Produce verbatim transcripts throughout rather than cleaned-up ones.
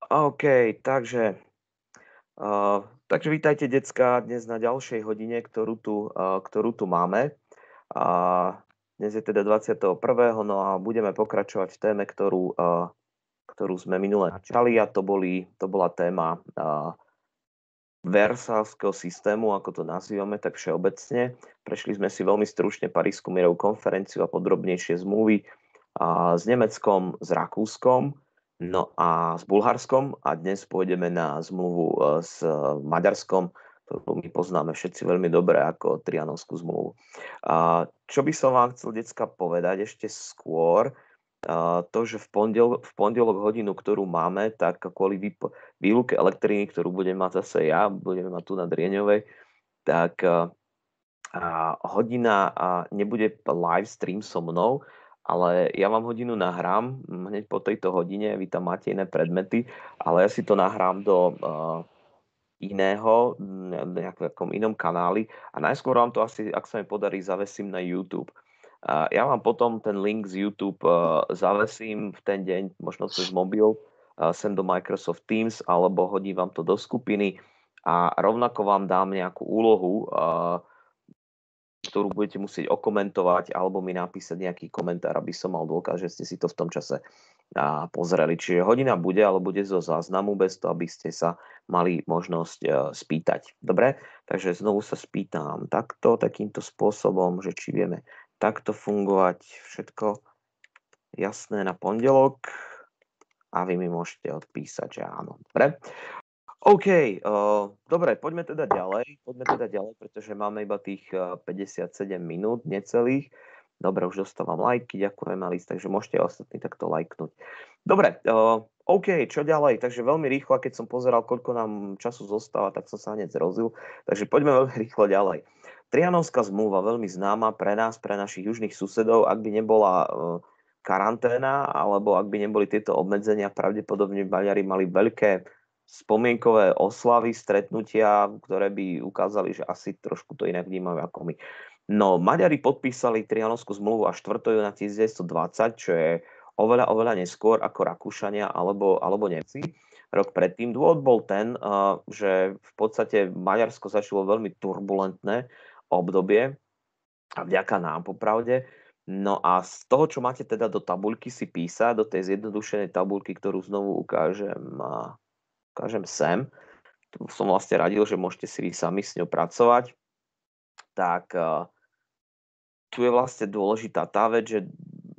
OK, takže, uh, takže vítajte decká dnes na ďalšej hodine, ktorú tu, uh, ktorú tu máme. A dnes je teda dvadsiateho prvého no a budeme pokračovať v téme, ktorú, uh, ktorú sme minule načali, a to, boli, to bola téma uh, Versailleskeho systému, ako to nazývame tak všeobecne. Prešli sme si veľmi stručne Parísku mierovú konferenciu a podrobnejšie zmluvy a s Nemeckom, s Rakúskom, no a s Bulharskom, a dnes pôjdeme na zmluvu e, s Maďarskom, ktorú my poznáme všetci veľmi dobre ako Trianonskú zmluvu. A čo by som vám chcel, decka, povedať ešte skôr, a to, že v pondelok, v pondelok hodinu, ktorú máme, tak kvôli výp- výluke elektriny, ktorú budem mať zase ja, budeme mať tu na Drieňovej, tak a, a hodina a nebude live stream so mnou, ale ja vám hodinu nahrám hneď po tejto hodine, vy tam máte iné predmety, ale ja si to nahrám do uh, iného, nejakom inom kanáli, a najskôr vám to asi, ak sa mi podarí, zavesím na YouTube. A ja vám potom ten link z YouTube uh, zavesím v ten deň, možno cez mobil, uh, sem do Microsoft Teams, alebo hodím vám to do skupiny a rovnako vám dám nejakú úlohu, uh, ktorú budete musieť okomentovať alebo mi napísať nejaký komentár, aby som mal dôkaz, že ste si to v tom čase uh, pozreli. Čiže hodina bude, ale bude zo záznamu, bez toho, aby ste sa mali možnosť uh, spýtať. Dobre? Takže znovu sa spýtam takto, takýmto spôsobom, že či vieme takto fungovať, všetko jasné na pondelok, a vy mi môžete odpísať, že áno. Dobre? OK, uh, dobre, poďme teda ďalej, poďme teda ďalej, pretože máme iba tých uh, päťdesiatsedem minút necelých. Dobre, už dostávam lajky, ďakujem, Alice, takže môžete ostatní takto lajknúť. Dobre, uh, OK, čo ďalej? Takže veľmi rýchlo, keď som pozeral, koľko nám času zostáva, tak som sa hneď zrozil. Takže poďme veľmi rýchlo ďalej. Trianonská zmluva, veľmi známa pre nás, pre našich južných susedov. Ak by nebola uh, karanténa, alebo ak by neboli tieto obmedzenia, pravdepodobne Maďari mali veľké spomienkové oslavy, stretnutia, ktoré by ukázali, že asi trošku to inak vnímajú ako my. No, Maďari podpísali Trianonskú zmluvu až štvrtého júna devätnásťstodvadsať, čo je oveľa, oveľa neskôr ako Rakúšania alebo, alebo Nemci rok predtým. Dôvod bol ten, uh, že v podstate Maďarsko začalo veľmi turbulentné obdobie, a vďaka nám, popravde. No a z toho, čo máte teda do tabuľky si písať, do tej zjednodušenej tabuľky, ktorú znovu ukážem, uh, ukážem sem, tu som vlastne radil, že môžete si vy sami s ňou pracovať, tak uh, tu je vlastne dôležitá tá vec, že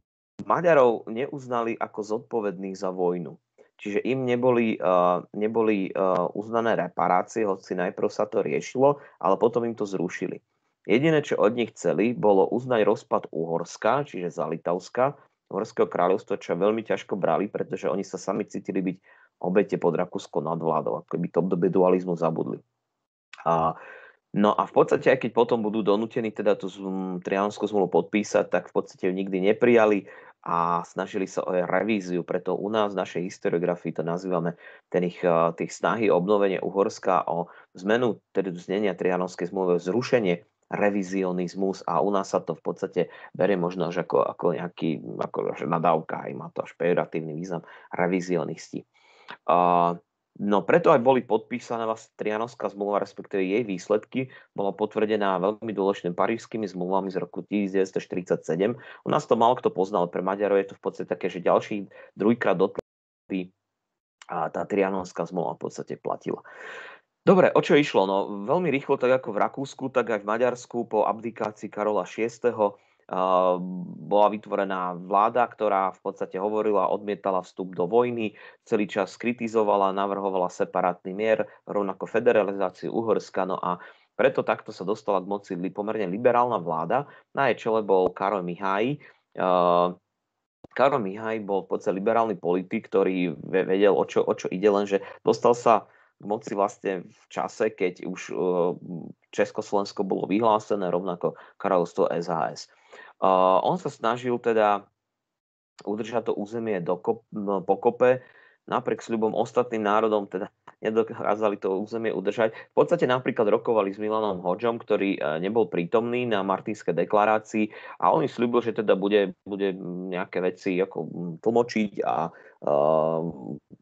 Maďarov neuznali ako zodpovedných za vojnu. Čiže im neboli, uh, neboli uh, uznané reparácie, hoci najprv sa to riešilo, ale potom im to zrušili. Jediné, čo od nich chceli, bolo uznať rozpad Uhorska, čiže za Litavska, Uhorského kráľovstva, čo veľmi ťažko brali, pretože oni sa sami cítili byť obete pod rakúskou nadvládou, ako by to obdobie dualizmu zabudli. A No a v podstate, aj keď potom budú donútení teda tú Trianonskú zmluvu podpísať, tak v podstate ju nikdy neprijali a snažili sa o jej revíziu. Preto u nás v našej historiografii to nazývame ten ich, tých snahy o obnovenie Uhorska, o zmenu tedy znenia Trianonskej zmluvy, zrušenie revizionizmus, a u nás sa to v podstate berie možno až ako, ako nejaký ako nadávka, aj má to až pejoratívny význam, revizionisti. Uh, No preto aj boli podpísané vlastne Trianonská zmluva, respektíve jej výsledky, bola potvrdená veľmi dôležitými parížskými zmluvami z roku devätnásťstoštyridsaťsedem. U nás to málo kto poznal, pre Maďarov je to v podstate také, že ďalší druhýkrát dotleby a tá Trianonská zmluva v podstate platila. Dobre, o čo išlo? No veľmi rýchlo, tak ako v Rakúsku, tak aj v Maďarsku po abdikácii Karola šiesteho bola vytvorená vláda, ktorá v podstate hovorila, odmietala vstup do vojny, celý čas kritizovala, navrhovala separátny mier, rovnako federalizáciu Uhorska. No a preto takto sa dostala k moci pomerne liberálna vláda. Na jej čele bol Karol Mihály. Karol Mihály bol v podstate liberálny politik, ktorý vedel, o čo, o čo ide, lenže dostal sa k moci vlastne v čase, keď už Československo bolo vyhlásené, rovnako kráľovstvo es há es. Uh, on sa snažil teda udržať to územie dokop, no, pokope, napriek sľubom ostatným národom teda nedokázali to územie udržať. V podstate napríklad rokovali s Milanom Hodžom, ktorý nebol prítomný na Martinskej deklarácii, a on im sľúbil, že teda bude, bude nejaké veci ako tlmočiť a uh,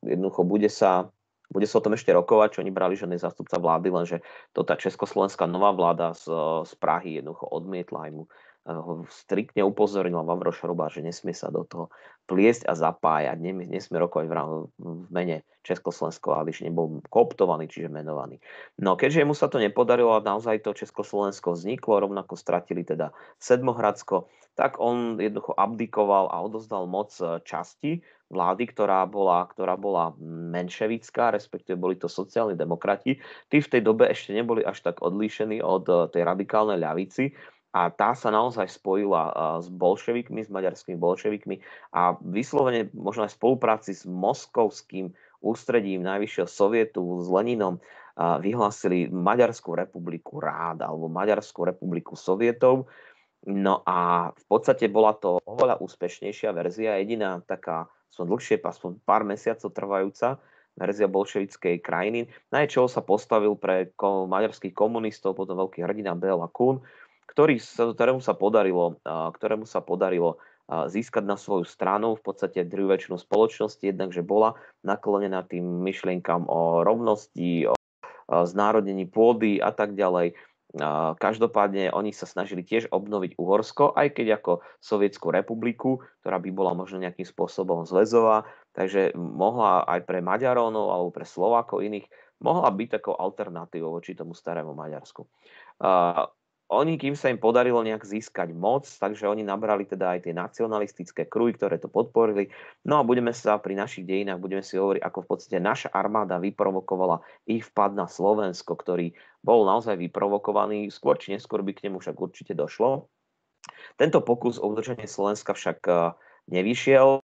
jednoducho bude sa, bude sa o tom ešte rokovať, čo oni brali, že zástupca vlády, lenže to tá československá nová vláda z, z Prahy jednoducho odmietla, aj mu ho striktne upozornila Vavro Šroba, že nesmie sa do toho pliesť a zapájať, nesmie, nesmie rokovať v, v mene Československého vlády, že nebol kooptovaný, čiže menovaný. No keďže mu sa to nepodarilo a naozaj to Československo vzniklo, rovnako stratili teda Sedmohradsko, tak on jednoducho abdikoval a odozdal moc časti vlády, ktorá bola, ktorá bola menševická, respektíve boli to sociálni demokrati. Tí v tej dobe ešte neboli až tak odlíšení od tej radikálnej ľavici, a tá sa naozaj spojila s bolševikmi, s maďarskými bolševikmi a vyslovene možno aj v spolupráci s moskovským ústredím Najvyššieho sovietu s Leninom vyhlásili Maďarskú republiku rád alebo Maďarskú republiku sovietov. No a v podstate bola to oveľa úspešnejšia verzia, jediná taká som dlhšie, aspoň pár mesiacov trvajúca verzia bolševickej krajiny, na čoho sa postavil pre maďarských komunistov potom veľký hrdina Béla Kun, ktorý, ktorému sa podarilo, ktorému sa podarilo získať na svoju stranu v podstate druhú väčšinu spoločnosti, jednak, že bola naklonená tým myšlienkam o rovnosti, o znárodnení pôdy a tak ďalej. Každopádne oni sa snažili tiež obnoviť Uhorsko, aj keď ako Sovietsku republiku, ktorá by bola možno nejakým spôsobom zväzová, takže mohla aj pre Maďarov alebo pre Slovákov iných mohla byť takou alternatívou voči tomu starému Maďarsku. Oni, kým sa im podarilo nejak získať moc, takže oni nabrali teda aj tie nacionalistické kruhy, ktoré to podporili. No a budeme sa pri našich dejinách, budeme si hovoriť, ako v podstate naša armáda vyprovokovala ich vpad na Slovensko, ktorý bol naozaj vyprovokovaný. Skôr či neskôr by k nemu však určite došlo. Tento pokus o udržanie Slovenska však nevyšiel.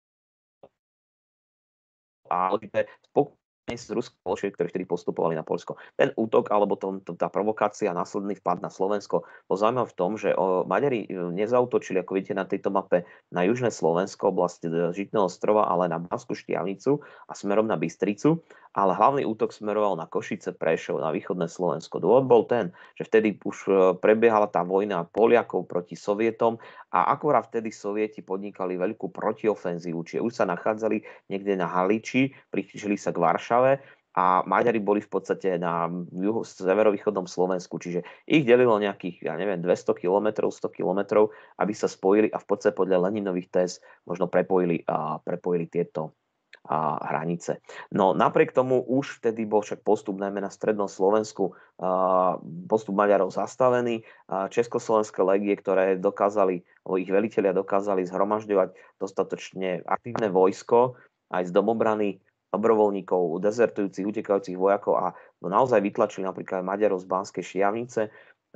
A z ruských bolševikov, ktorí vtedy postupovali na Poľsko. Ten útok alebo to, to, tá provokácia, následný vpad na Slovensko bol zaujímavý v tom, že o, Maďari nezautočili, ako vidíte na tejto mape, na južné Slovensko, oblasti Žitného ostrova, ale na Banskú Štiavnicu a smerom na Bystricu, ale hlavný útok smeroval na Košice, Prešov, na východné Slovensko. Dôvod bol ten, že vtedy už prebiehala tá vojna Poliakov proti Sovietom a akorát vtedy Sovieti podnikali veľkú protiofenzívu, čiže už sa nachádzali niekde na Haliči, prišli sa k Varšave a Maďari boli v podstate na juhu, severovýchodnom Slovensku, čiže ich delilo nejakých, ja neviem, dvesto kilometrov, sto kilometrov, aby sa spojili a v podstate podľa Leninových téz možno prepojili, a prepojili tieto a hranice. No napriek tomu už vtedy bol však postup najmä na strednom Slovensku, postup Maďarov zastavený. Československé legie, ktoré dokázali, ich velitelia dokázali zhromažďovať dostatočne aktívne vojsko aj z domobrany, dobrovoľníkov, dezertujúcich, utekajúcich vojakov a naozaj vytlačili napríklad Maďarov z Banskej Štiavnice.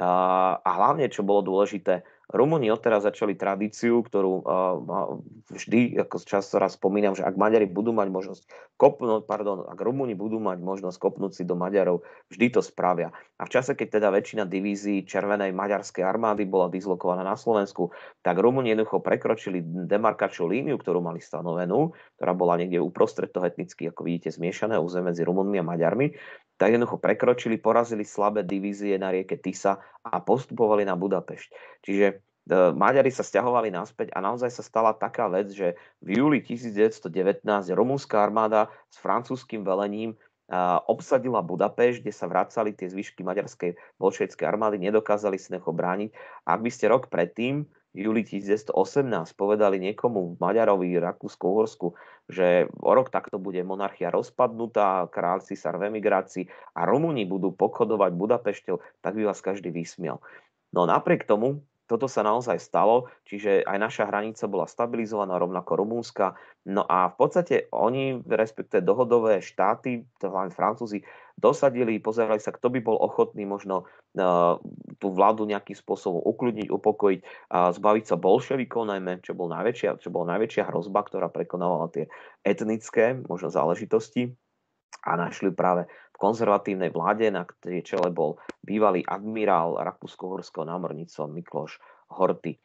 A, a hlavne, čo bolo dôležité, Rumúni odteraz začali tradíciu, ktorú uh, vždy, ako často raz spomínam, že ak Maďari budú mať možnosť kopnúť, pardon, ak Rumúni budú mať možnosť kopnúť si do Maďarov, vždy to spravia. A v čase, keď teda väčšina divízií Červenej maďarskej armády bola dislokovaná na Slovensku, tak Rumúni jednoducho prekročili demarkačnú líniu, ktorú mali stanovenú, ktorá bola niekde uprostred toho etnicky, ako vidíte, zmiešané územie medzi Rumunmi a Maďarmi, tak jednoducho prekročili, porazili slabé divízie na rieke Tisa a postupovali na Budapešť. Čiže e, Maďari sa sťahovali naspäť a naozaj sa stala taká vec, že v júli devätnásťstodevätnásť rumúnska armáda s francúzským velením e, obsadila Budapešť, kde sa vracali tie zvyšky maďarskej bolševickej armády, nedokázali si neho brániť. A ak by ste rok predtým, v júli devätnásťstoosemnásť, povedali niekomu v Maďarovi, Rakúsko-Uhorsku, že o rok takto bude monarchia rozpadnutá, kráľ císar v emigrácii a Rumúni budú pochodovať Budapešťou, tak by vás každý vysmial. No napriek tomu, toto sa naozaj stalo, čiže aj naša hranica bola stabilizovaná, rovnako rumúnska. No a v podstate oni, respektíve dohodové štáty, hlavne Francúzi, dosadili, pozerali sa, kto by bol ochotný možno uh, tú vládu nejakým spôsobom ukľudniť, upokojiť a zbaviť sa bolševikov, najmä, čo, bol najväčšia, čo bola najväčšia hrozba, ktorá prekonávala tie etnické možno záležitosti. A našli práve v konzervatívnej vláde, na ktorej čele bol bývalý admirál rakúsko-uhorského námorníctva Mikloš Horthy.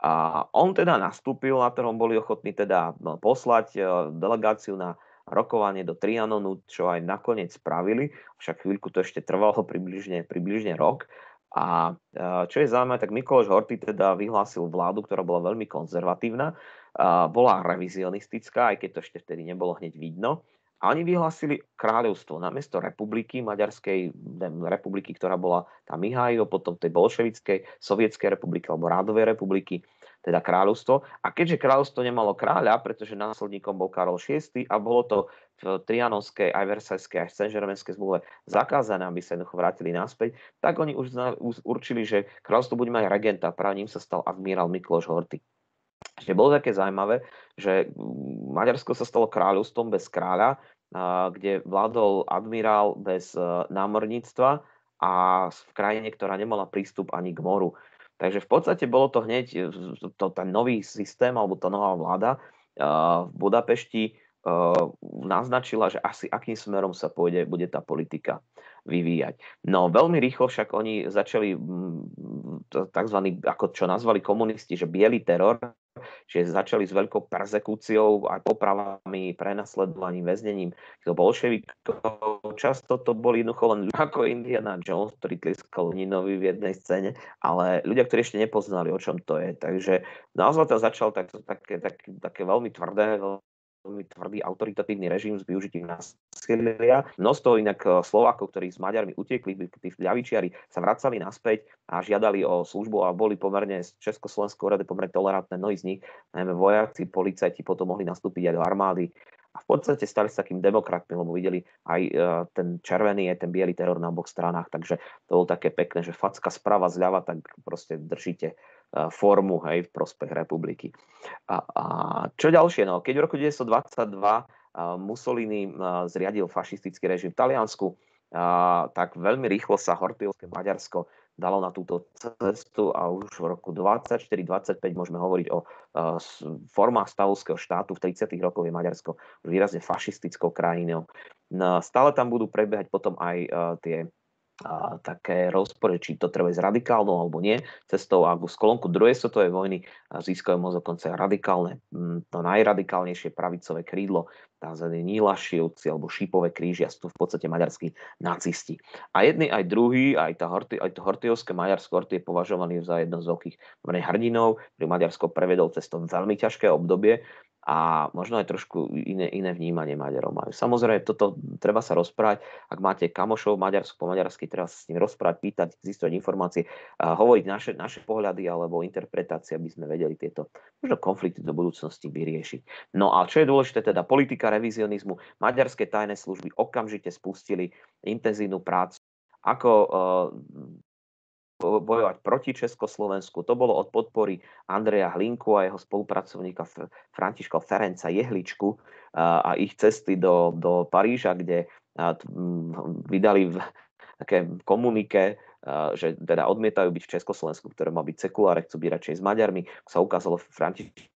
A on teda nastúpil, na ktorom boli ochotní teda poslať delegáciu na rokovanie do Trianonu, čo aj nakoniec spravili, však chvíľku to ešte trvalo približne, približne rok. A čo je zaujímavé, tak Mikloš Horthy teda vyhlásil vládu, ktorá bola veľmi konzervatívna, bola revizionistická, aj keď to ešte vtedy nebolo hneď vidno. A oni vyhlásili kráľovstvo namiesto republiky, Maďarskej dem- republiky, ktorá bola tá Mihajlo, potom tej bolševickej, sovietskej republiky alebo Rádovej republiky, teda kráľovstvo. A keďže kráľovstvo nemalo kráľa, pretože následníkom bol Karol šiesty a bolo to v Trianonskej, aj Versajskej, aj Saint-Germainskej zmluve zakázané, aby sa jednoducho vrátili naspäť, tak oni už zna- už určili, že kráľovstvo bude mať regenta. Práve ním sa stal admirál Mikloš Horthy. Ešte bolo také zaujímavé, že mm, Maďarsko sa stalo kráľovstvom bez kráľa, a kde vládol admirál bez e, námorníctva a v krajine, ktorá nemala prístup ani k moru. Takže v podstate bolo to hneď e, to, ten nový systém alebo tá nová vláda e, v Budapešti e, naznačila, že asi akým smerom sa pôjde, bude tá politika vyvíjať. No veľmi rýchlo však oni začali tzv. Ako čo nazvali komunisti, že biely teror, čiže začali s veľkou perzekúciou aj popravami, prenasledovaním, väznením týchto bolševikov. Často to boli jednoducho len ľudia ako Indiana Jones, ktorý tlieskal Leninovi v jednej scéne, ale ľudia, ktorí ešte nepoznali, o čom to je. Takže naozaj to začal tak, také, také, také veľmi tvrdé, veľmi tvrdý autoritatívny režim s využitím násilia. Množstvo inak Slovákov, ktorí s Maďarmi utiekli, tí ľavičiari, sa vracali naspäť a žiadali o službu a boli pomerne z Československého rady pomerne tolerantné. Mnohí z nich, najmä vojaci, policajti, potom mohli nastúpiť aj do armády. A v podstate stali sa takým demokratmi, lebo videli aj ten červený, aj ten biely teror na oboch stranách. Takže to bolo také pekné, že facka sprava zľava, tak proste držíte formu, hej, v prospech republiky. A, a čo ďalšie? No, keď v roku devätnásťstodvadsaťdva uh, Mussolini uh, zriadil fašistický režim v Taliansku, uh, tak veľmi rýchlo sa Horthyovské Maďarsko dalo na túto cestu a už v roku dvadsaťštyri dvadsaťpäť môžeme hovoriť o uh, formách stavovského štátu. V tridsiatych rokoch je Maďarsko výrazne fašistickou krajinou. No, stále tam budú prebiehať potom aj uh, tie a také rozpory, či to treba ísť radikálnou alebo nie, cestou alebo z kolónku druhej svetovej vojny získajú moc dokonca radikálne, to najradikálnejšie pravicové krídlo, tzv. Nílašivci alebo Šípové kríži, a sú to v podstate maďarskí nacisti. A jedni aj druhý, aj, tá Horty, aj to hortyovské Maďarsko, Horthy je považovaný za jedno z veľkých hrdinov, ktorý Maďarsko prevedol cez to veľmi ťažké obdobie a možno aj trošku iné, iné vnímanie Maďarov majú. Samozrejme, toto treba sa rozprávať. Ak máte kamošov v Maďarsku, po maďarsky, treba sa s ním rozprávať, pýtať, zistovať informácie, a hovoriť naše, naše pohľady alebo interpretácie, aby sme vedeli tieto možno konflikty do budúcnosti vyriešiť. No a čo je dôležité, teda politika revizionizmu. Maďarské tajné služby okamžite spustili intenzívnu prácu, ako uh, bojovať proti Československu. To bolo od podpory Andreja Hlinku a jeho spolupracovníka Františka Ferenca Jehličku a ich cesty do, do Paríža, kde vydali také komunike, že teda odmietajú byť v Československu, ktoré má byť sekulárne, chcú byť radšej s Maďarmi. Sa ukázalo, František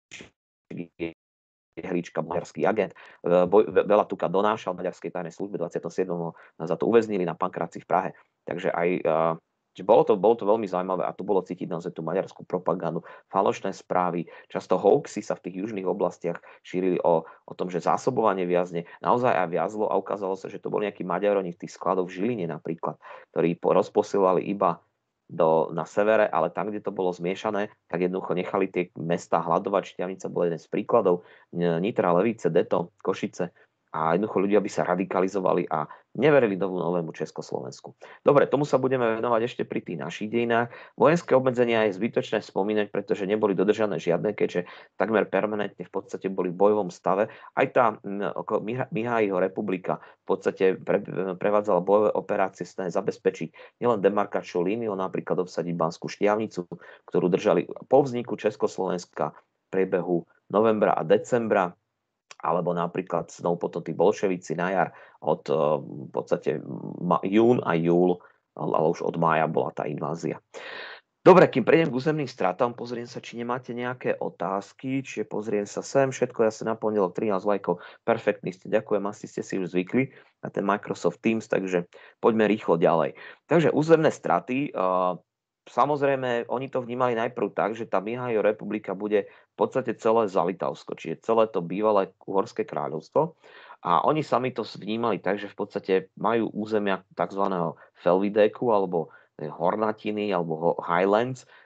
Jehlička, maďarský agent, veľa tuka donášal maďarskej tajnej službe, dvadsiateho siedmeho za to uväznili na Pankráci v Prahe. Takže aj Čiže bolo to, bolo to veľmi zaujímavé a tu bolo cítiť naozaj tú maďarskú propagandu, falošné správy, často hoaxy sa v tých južných oblastiach šírili o, o tom, že zásobovanie viazne naozaj aj viazlo a ukázalo sa, že to boli nejakí Maďaroni v tých skladoch v Žiline napríklad, ktorí rozposielali iba do, na severe, ale tam, kde to bolo zmiešané, tak jednoducho nechali tie mestá hľadovať. Štiavnica bola jeden z príkladov, Nitra, Levice, Deto, Košice. A jednoducho ľudia by sa radikalizovali a neverili tomu novému Československu. Dobre, tomu sa budeme venovať ešte pri tých našich dejinách. Vojenské obmedzenia je zbytočné spomínať, pretože neboli dodržané žiadne, keďže takmer permanentne v podstate boli v bojovom stave. Aj tá Mihajho republika v podstate pre, prevádzala bojové operácie snahe zabezpečiť nielen demarkačnú líniu, napríklad obsadiť Banskú Štiavnicu, ktorú držali po vzniku Československa v priebehu novembra a decembra, alebo napríklad znovu potom tí bolševici na jar od v podstate jún a júl, ale už od mája bola tá invázia. Dobre, kým prejdem k územným stratám, pozriem sa, či nemáte nejaké otázky, čiže pozriem sa sem, všetko ja sa naplnilo, trinásť lajkov, perfektný ste, ďakujem, asi ste si už zvykli na ten Microsoft Teams, takže poďme rýchlo ďalej. Takže územné straty, uh, samozrejme, oni to vnímali najprv tak, že tá Mihajlo republika bude v podstate celé za Litavsko, čiže celé to bývalé Uhorské kráľovstvo. A oni sami to vnímali tak, že v podstate majú územia tzv. Felvidéku alebo Hornatiny alebo Highlands,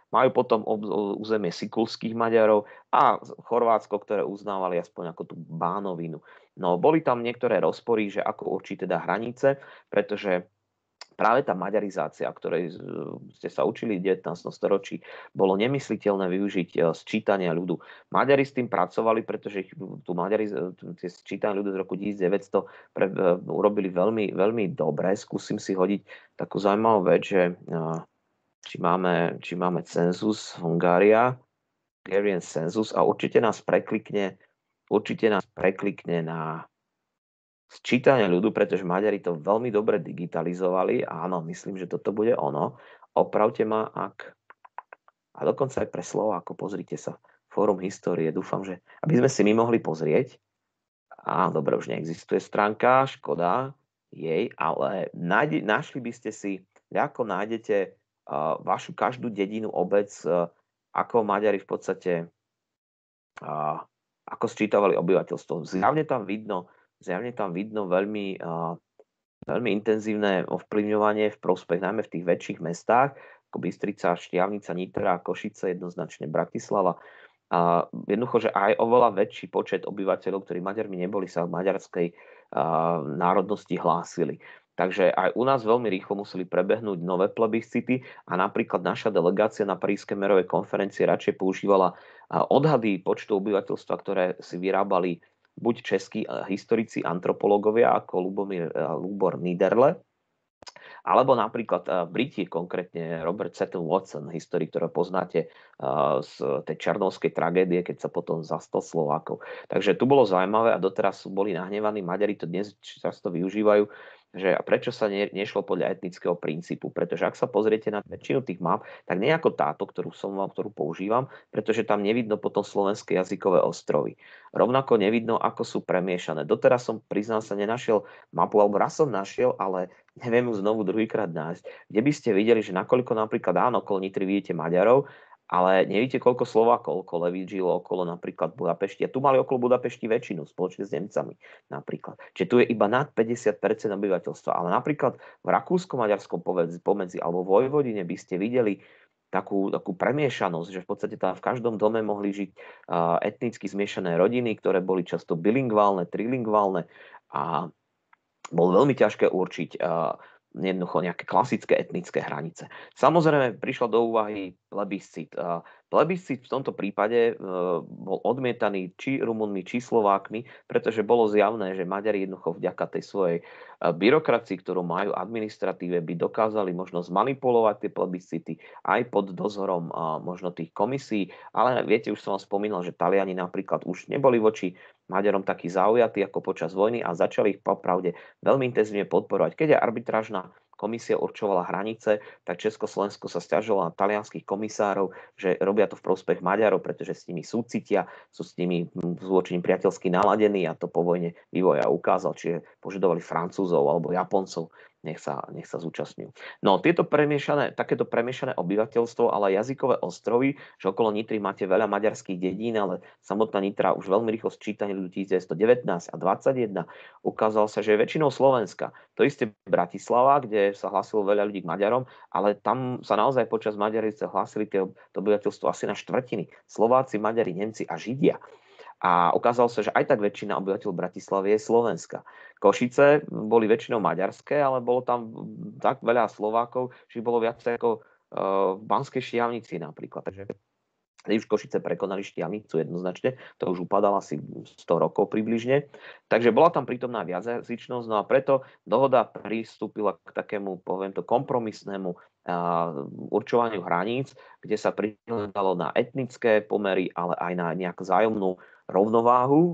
Majú potom ob- územie sikulských Maďarov a Chorvátsko, ktoré uznávali aspoň ako tú Bánovinu. No, boli tam niektoré rozpory, že ako určiť teda hranice, pretože práve tá maďarizácia, ktorej ste sa učili v devätnástom storočí, bolo nemysliteľné využiť e, sčítania ľudu. Maďari s tým pracovali, pretože ich tu Maďari, tie sčítania ľudu z roku tisícdeväťsto pre, e, urobili veľmi, veľmi dobre. Skúsim si hodiť takú zaujímavú vec, že e, či máme, či máme cenzus Hungária, Hungarian census a určite nás preklikne, určite nás preklikne na sčítanie ľudu, pretože Maďari to veľmi dobre digitalizovali. Áno, myslím, že toto bude ono. Opravte ma, ak... A dokonca aj pre Slováko, pozrite sa. Fórum histórie, dúfam, že... Aby sme si my mohli pozrieť. Á, dobre, už neexistuje stránka, škoda jej, ale nájde, našli by ste si, ako nájdete uh, vašu každú dedinu, obec, uh, ako Maďari v podstate uh, ako sčítavali obyvateľstvo. Zjavne tam vidno Zjavne tam vidno veľmi, uh, veľmi intenzívne ovplyvňovanie v prospech, najmä v tých väčších mestách, ako Bystrica, Štiavnica, Nitra, Košice, jednoznačne Bratislava. A jednoducho, že aj oveľa väčší počet obyvateľov, ktorí Maďarmi neboli, sa v maďarskej uh, národnosti hlásili. Takže aj u nás veľmi rýchlo museli prebehnúť nové plebiscity a napríklad naša delegácia na Parískej mierovej konferencii radšej používala uh, odhady počtu obyvateľstva, ktoré si vyrábali buď českí historici, antropológovia ako Lubomír, Lubor Niederle, alebo napríklad Briti, konkrétne Robert Seton Watson, historik, ktorého poznáte z tej černovskej tragédie, keď sa potom zastal Slovákov. Takže tu bolo zaujímavé a doteraz boli nahnevaní. Maďari to dnes často využívajú, že a prečo sa ne, nešlo podľa etnického princípu. Pretože ak sa pozriete na väčšinu tých map, tak nie ako táto, ktorú som vám, ktorú používam, pretože tam nevidno potom slovenské jazykové ostrovy. Rovnako nevidno, ako sú premiešané. Doteraz som, priznám sa, nenašiel mapu, alebo raz som našiel, ale neviem ju znovu druhýkrát nájsť, kde by ste videli, že nakoľko napríklad áno, okolo Nitry vidíte Maďarov, ale nevidíte, koľko Slovákov okolo Levíc žilo okolo napríklad Budapešti. A tu mali okolo Budapešti väčšinu, spoločne s Nemcami napríklad. Čiže tu je iba nad päťdesiat percent obyvateľstva. Ale napríklad v Rakúsko-Maďarskom pomedzi, pomedzi alebo v Vojvodine by ste videli takú, takú premiešanosť, že v podstate tam v každom dome mohli žiť uh, etnicky zmiešané rodiny, ktoré boli často bilingválne, trilingválne a bolo veľmi ťažké určiť uh, jednoducho nejaké klasické etnické hranice. Samozrejme prišla do úvahy plebiscit. Plebiscit v tomto prípade bol odmietaný či Rumunmi, či Slovákmi, pretože bolo zjavné, že Maďari jednoducho vďaka tej svojej byrokracii, ktorú majú administratíve, by dokázali možno zmanipulovať tie plebiscity aj pod dozorom možno tých komisí. Ale viete, už som vám spomínal, že Taliani napríklad už neboli voči Maďarom takí zaujatí ako počas vojny a začali ich popravde veľmi intenzívne podporovať. Keď je arbitrážna komisia určovala hranice, tak Československo sa sťažovalo na talianskych komisárov, že robia to v prospech Maďarov, pretože s nimi súcitia, sú s nimi voči nim priateľsky naladení a to po vojne vývoja ukázal, čiže požadovali Francúzov alebo Japoncov, nech sa, nech sa zúčastňujú. No tieto premiešané, takéto premiešané obyvateľstvo, ale jazykové ostrovy, že okolo Nitry máte veľa maďarských dedín, ale samotná Nitra už veľmi rýchlo sčítanie ľudí devätnásť a dvadsaťjeden ukázalo sa, že je väčšinou Slovenska. To isté Bratislava, kde sa hlásilo veľa ľudí k Maďarom, ale tam sa naozaj počas Maďarice hlásili tie, to obyvateľstvo asi na štvrtiny. Slováci, Maďari, Nemci a Židia. A ukázalo sa, že aj tak väčšina obyvateľov Bratislavy je slovenská. Košice boli väčšinou maďarské, ale bolo tam tak veľa Slovákov, že bolo viac ako v Banskej Štiavnici napríklad. Takže už Košice prekonali Štiavnicu jednoznačne, to už upadalo asi sto rokov približne. Takže bola tam prítomná viacjazyčnosť, no a preto dohoda pristúpila k takému, poviem to, kompromisnému určovaniu hraníc, kde sa prihľadalo na etnické pomery, ale aj na nejakú vzájomnú rovnováhu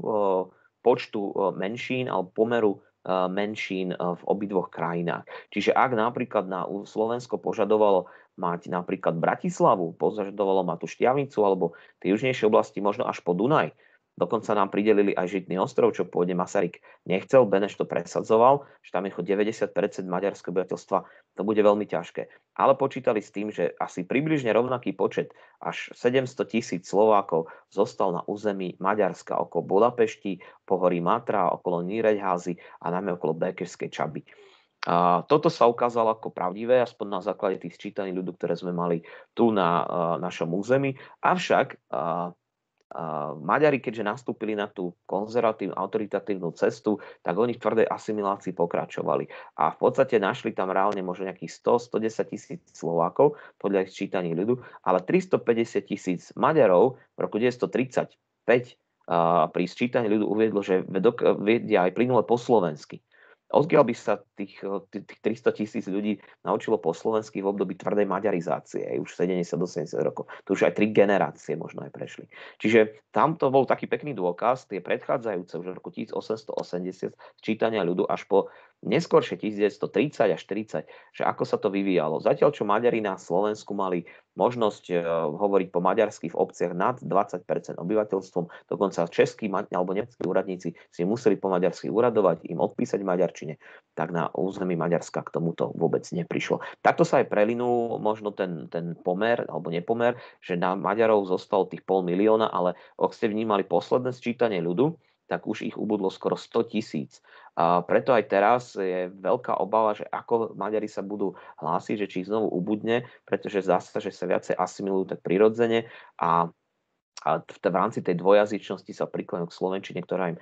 počtu menšín alebo pomeru menšín v obidvoch krajinách. Čiže ak napríklad na Slovensko požadovalo mať napríklad Bratislavu, požadovalo mať tú Štiavnicu alebo tie južnejšie oblasti možno až po Dunaj, dokonca nám pridelili aj Žitný ostrov, čo pôvodne Masaryk nechcel, Beneš to presadzoval, že tam je deväťdesiat percent maďarského obyvateľstva, to bude veľmi ťažké. Ale počítali s tým, že asi približne rovnaký počet, až sedemsto tisíc Slovákov zostal na území Maďarska okolo Budapešti, pohorí Matra, okolo Nyíregyházy a najmä okolo Békešskej Čaby. A toto sa ukázalo ako pravdivé, aspoň na základe tých sčítaní ľudu, ktoré sme mali tu na uh, našom území. Avšak uh, uh, Maďari, keďže nastúpili na tú konzervatívnu, autoritatívnu cestu, tak oni v tvrdej asimilácii pokračovali. A v podstate našli tam reálne možno nejakých sto až stodesať tisíc Slovákov podľa ich sčítaní ľudu, ale tristopäťdesiat tisíc Maďarov v roku deväťstotridsaťpäť uh, pri sčítaní ľudu uviedlo, že vedia aj plynule po slovensky. Odkiaľ by sa tých, tých tristo tisíc ľudí naučilo po slovensky v období tvrdej maďarizácie, už sedemdesiat osemdesiat rokov. To už aj tri generácie možno aj prešli. Čiže tam to bol taký pekný dôkaz, tie predchádzajúce už v roku tisícosemstoosemdesiat sčítania ľudu až po neskôršie devätnásťtridsať až štyridsať, že ako sa to vyvíjalo. Zatiaľ, čo Maďari na Slovensku mali možnosť uh, hovoriť po maďarsky v obciach nad dvadsať percent obyvateľstvom, dokonca českí alebo nemeckí úradníci si museli po maďarsky úradovať, im odpísať v maďarčine, tak na území Maďarska k tomuto vôbec neprišlo. Takto sa aj prelinul možno ten, ten pomer alebo nepomer, že na Maďarov zostalo tých pol milióna, ale ak ste vnímali posledné sčítanie ľudu, tak už ich ubudlo skoro sto tisíc. A preto aj teraz je veľká obava, že ako Maďari sa budú hlásiť, že či ich znovu ubudne, pretože zdá sa, že sa viacej asimilujú tak prirodzene a, a v, v rámci tej dvojazyčnosti sa prikláňajú k slovenčine, ktorá im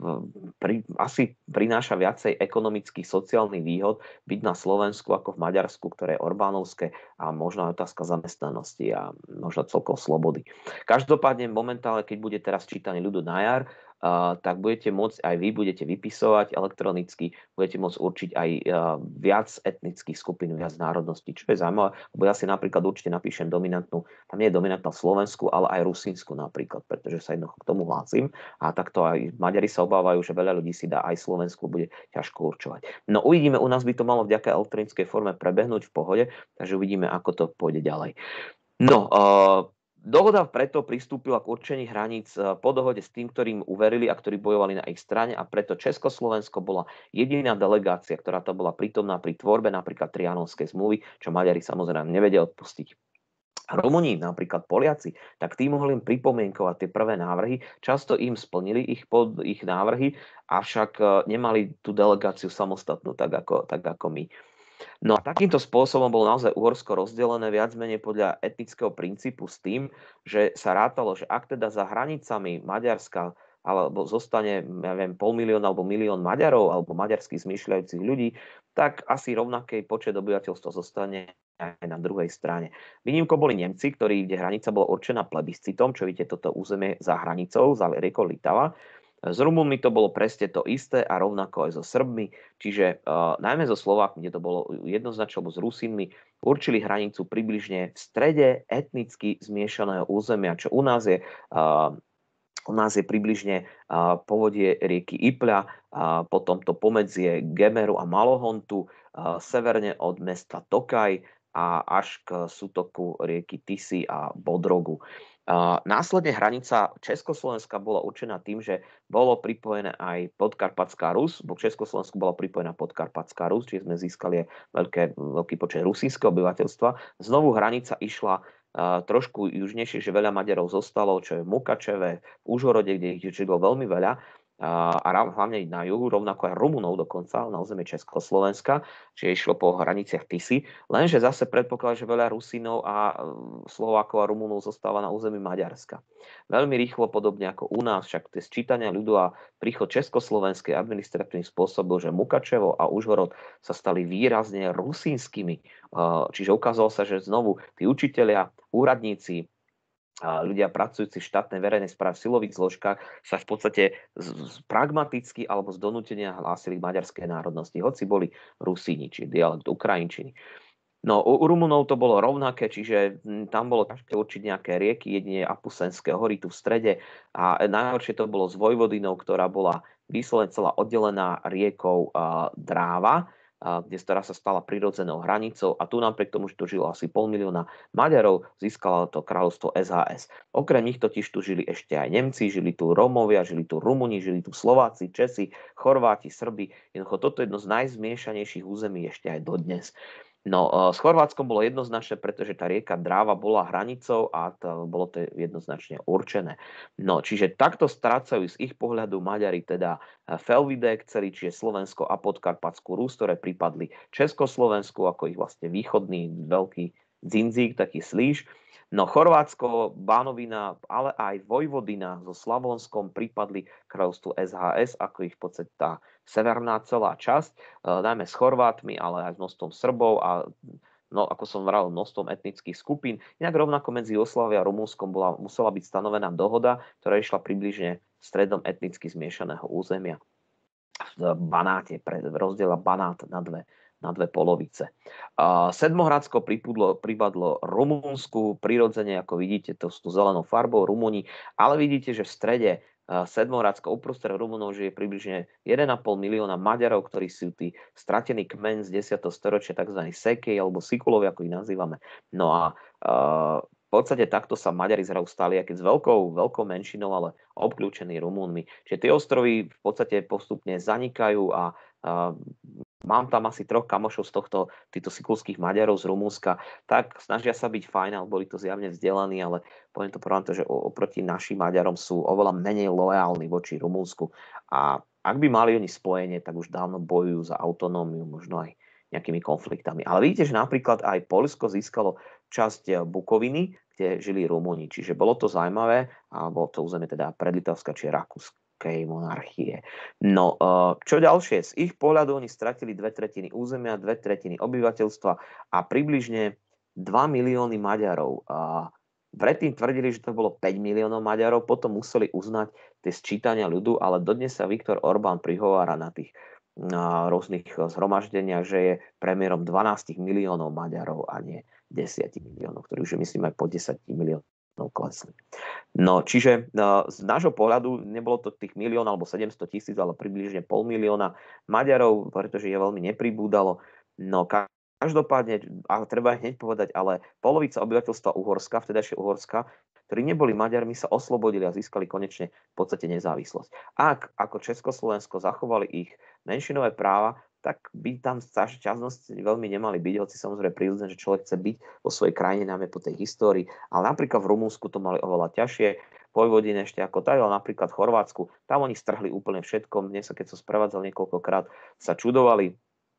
pri, asi prináša viacej ekonomických, sociálnych výhod byť na Slovensku ako v Maďarsku, ktoré je orbánovské a možno aj otázka zamestnanosti a možno celkom slobody. Každopádne momentálne, keď bude teraz čítaný ľudu na jar, Uh, tak budete môcť aj vy, budete vypisovať elektronicky, budete môcť určiť aj uh, viac etnických skupín, viac národností, čo je zaujímavé, lebo ja si napríklad určite napíšem dominantnú, tam nie je dominantná Slovensku, ale aj Rusínsku napríklad, pretože sa jednoducho k tomu hlásim a takto aj Maďari sa obávajú, že veľa ľudí si dá aj Slovensku, bude ťažko určovať. No uvidíme, u nás by to malo vďaka elektronickej forme prebehnúť v pohode, takže uvidíme, ako to pôjde ďalej. No, uh, dohoda preto pristúpila k určení hraníc po dohode s tým, ktorým uverili a ktorí bojovali na ich strane a preto Československo bola jediná delegácia, ktorá to bola prítomná pri tvorbe napríklad Trianonskej zmluvy, čo Maďari samozrejme nevedia odpustiť. Rumúni, napríklad Poliaci, tak tí mohli im pripomienkovať tie prvé návrhy, často im splnili ich, pod, ich návrhy, avšak nemali tú delegáciu samostatnú, tak ako, tak ako my. No a takýmto spôsobom bolo naozaj Uhorsko rozdelené viac menej podľa etnického princípu s tým, že sa rátalo, že ak teda za hranicami Maďarska alebo zostane, ja viem, pol milióna alebo milión Maďarov alebo maďarských zmýšľajúcich ľudí, tak asi rovnaký počet obyvateľstva zostane aj na druhej strane. Výnimkou boli Nemci, ktorí, kde hranica bola určená plebiscitom, čo vidíte toto územie za hranicou, za riekou Litava. S Rumunmi to bolo presne to isté a rovnako aj so Srbmi, čiže uh, najmä so Slovákmi, kde to bolo jednoznačne, alebo s Rusínmi, určili hranicu približne v strede etnicky zmiešaného územia, čo u nás je, uh, u nás je približne uh, povodie rieky Ipľa, uh, potom to pomedzie Gemeru a Malohontu, uh, severne od mesta Tokaj a až k sútoku rieky Tisy a Bodrogu. Uh, následne hranica Československa bola určená tým, že bolo pripojené aj Podkarpatská Rus, bo k Československu bola pripojená Podkarpatská Rus, čiže sme získali veľké, veľký počet rusínskeho obyvateľstva. Znovu hranica išla uh, trošku južnejšie, že veľa Maďarov zostalo, čo je v Mukačeve, v Užhorode, kde ich žilo veľmi veľa. A hlavne na juhu, rovnako aj Rumunov dokonca, na území Československa, čiže išlo po hraniciach Tisy, lenže zase predpoklad, že veľa Rusínov a Slovákov a Rumunov zostáva na území Maďarska. Veľmi rýchlo, podobne ako u nás, však tie sčítania ľudu a príchod československej administratívnym spôsobom, že Mukačevo a Užhorod sa stali výrazne rusínskymi, čiže ukázalo sa, že znovu tí učitelia, úradníci, a ľudia pracujúci v štátnej verejnej správe v silových zložkách sa v podstate z, z pragmaticky alebo z donútenia hlásili k maďarskej národnosti, hoci boli Rusíni, či dialekt Ukrajinčiny. No u Rumunov to bolo rovnaké, čiže tam bolo ťažké určiť nejaké rieky, jedine Apusenské hory tu v strede a najhoršie to bolo s Vojvodinou, ktorá bola vyslovene celá oddelená riekou uh, Dráva, kde ktorá sa stala prirodzenou hranicou a tu napriek tomu, že tu žilo asi pol milióna Maďarov, získalo to kráľovstvo es há es. Okrem nich totiž tu žili ešte aj Nemci, žili tu Rómovia, žili tu Rumuni, žili tu Slováci, Česi, Chorváti, Srbi. Jednoducho toto je jedno z najzmiešanejších území ešte aj dodnes. No, uh, s Chorvátskom bolo jednoznačné, pretože tá rieka Dráva bola hranicou a to, bolo to jednoznačne určené. No, čiže takto strácajú z ich pohľadu Maďari teda Felvidek celý, čiže Slovensko a Podkarpatskú Rus, ktoré pripadli Československu ako ich vlastne východný veľký dzindzík, taký slíž. No Chorvátsko, Bánovina, ale aj Vojvodina so Slavonskom pripadli kráľovstvu es há es, ako ich v podstate tá severná celá časť, najmä s Chorvátmi, ale aj s množstvom Srbov a no, ako som vral, množstvom etnických skupín. Inak rovnako medzi Jugosláviou a Rumunskom bola, musela byť stanovená dohoda, ktorá išla približne stredom etnicky zmiešaného územia v Banáte, pre rozdiela Banát na dve na dve polovice. Uh, Sedmohradsko pripudlo, pribadlo Rumunsku, prirodzene, ako vidíte, to s tú zelenou farbou Rumúni, ale vidíte, že v strede uh, Sedmohradsko uprostred Rumunov žije približne jeden a pol milióna Maďarov, ktorí sú tí stratení kmeň z desiateho storočia, tzv. Sekej alebo Sikulovi, ako ich nazývame. No a uh, v podstate takto sa Maďari zrazu stali, aj keď s veľkou, veľkou menšinou, ale obklúčení Rumúnmi. Čiže tie ostrovy v podstate postupne zanikajú a uh, mám tam asi troch kamošov z tohto, týchto sikulských Maďarov z Rumúnska, tak snažia sa byť fajn, ale boli to zjavne vzdelaní, ale poviem to prvám to, že oproti našim Maďarom sú oveľa menej loajálni voči Rumúnsku. A ak by mali oni spojenie, tak už dávno bojujú za autonómiu, možno aj nejakými konfliktami. Ale vidíte, že napríklad aj Poľsko získalo časť Bukoviny, kde žili Rumúni. Čiže bolo to zaujímavé a bolo to územie teda predlitovská či rakúskej monarchie. No, čo ďalšie? Z ich pohľadu oni stratili dve tretiny územia, dve tretiny obyvateľstva a približne dva milióny Maďarov. Predtým tvrdili, že to bolo päť miliónov Maďarov, potom museli uznať tie sčítania ľudu, ale dodnes sa Viktor Orbán prihovára na tých na rôznych zhromaždeniach, že je premiérom dvanásť miliónov Maďarov a nie desať miliónov, ktorí už myslím aj po desať miliónov klesli. No, čiže z nášho pohľadu nebolo to tých milión alebo sedemsto tisíc, ale približne pol milióna Maďarov, pretože je veľmi nepribúdalo. No, každopádne, a treba hneď povedať, ale polovica obyvateľstva Uhorska, vtedajšie Uhorska, ktorí neboli Maďarmi, sa oslobodili a získali konečne v podstate nezávislosť. Ak ako Československo zachovali ich menšinové práva, tak by tam časnosť veľmi nemali byť, hoci samozrejme prirodzené, že človek chce byť vo svojej krajine, najmä po tej histórii, ale napríklad v Rumunsku to mali oveľa ťažšie, Vojvodine ešte ako tak, ale napríklad v Chorvátsku, tam oni strhli úplne všetko. Mne sa, keď som sprevádzal niekoľkokrát, sa čudovali.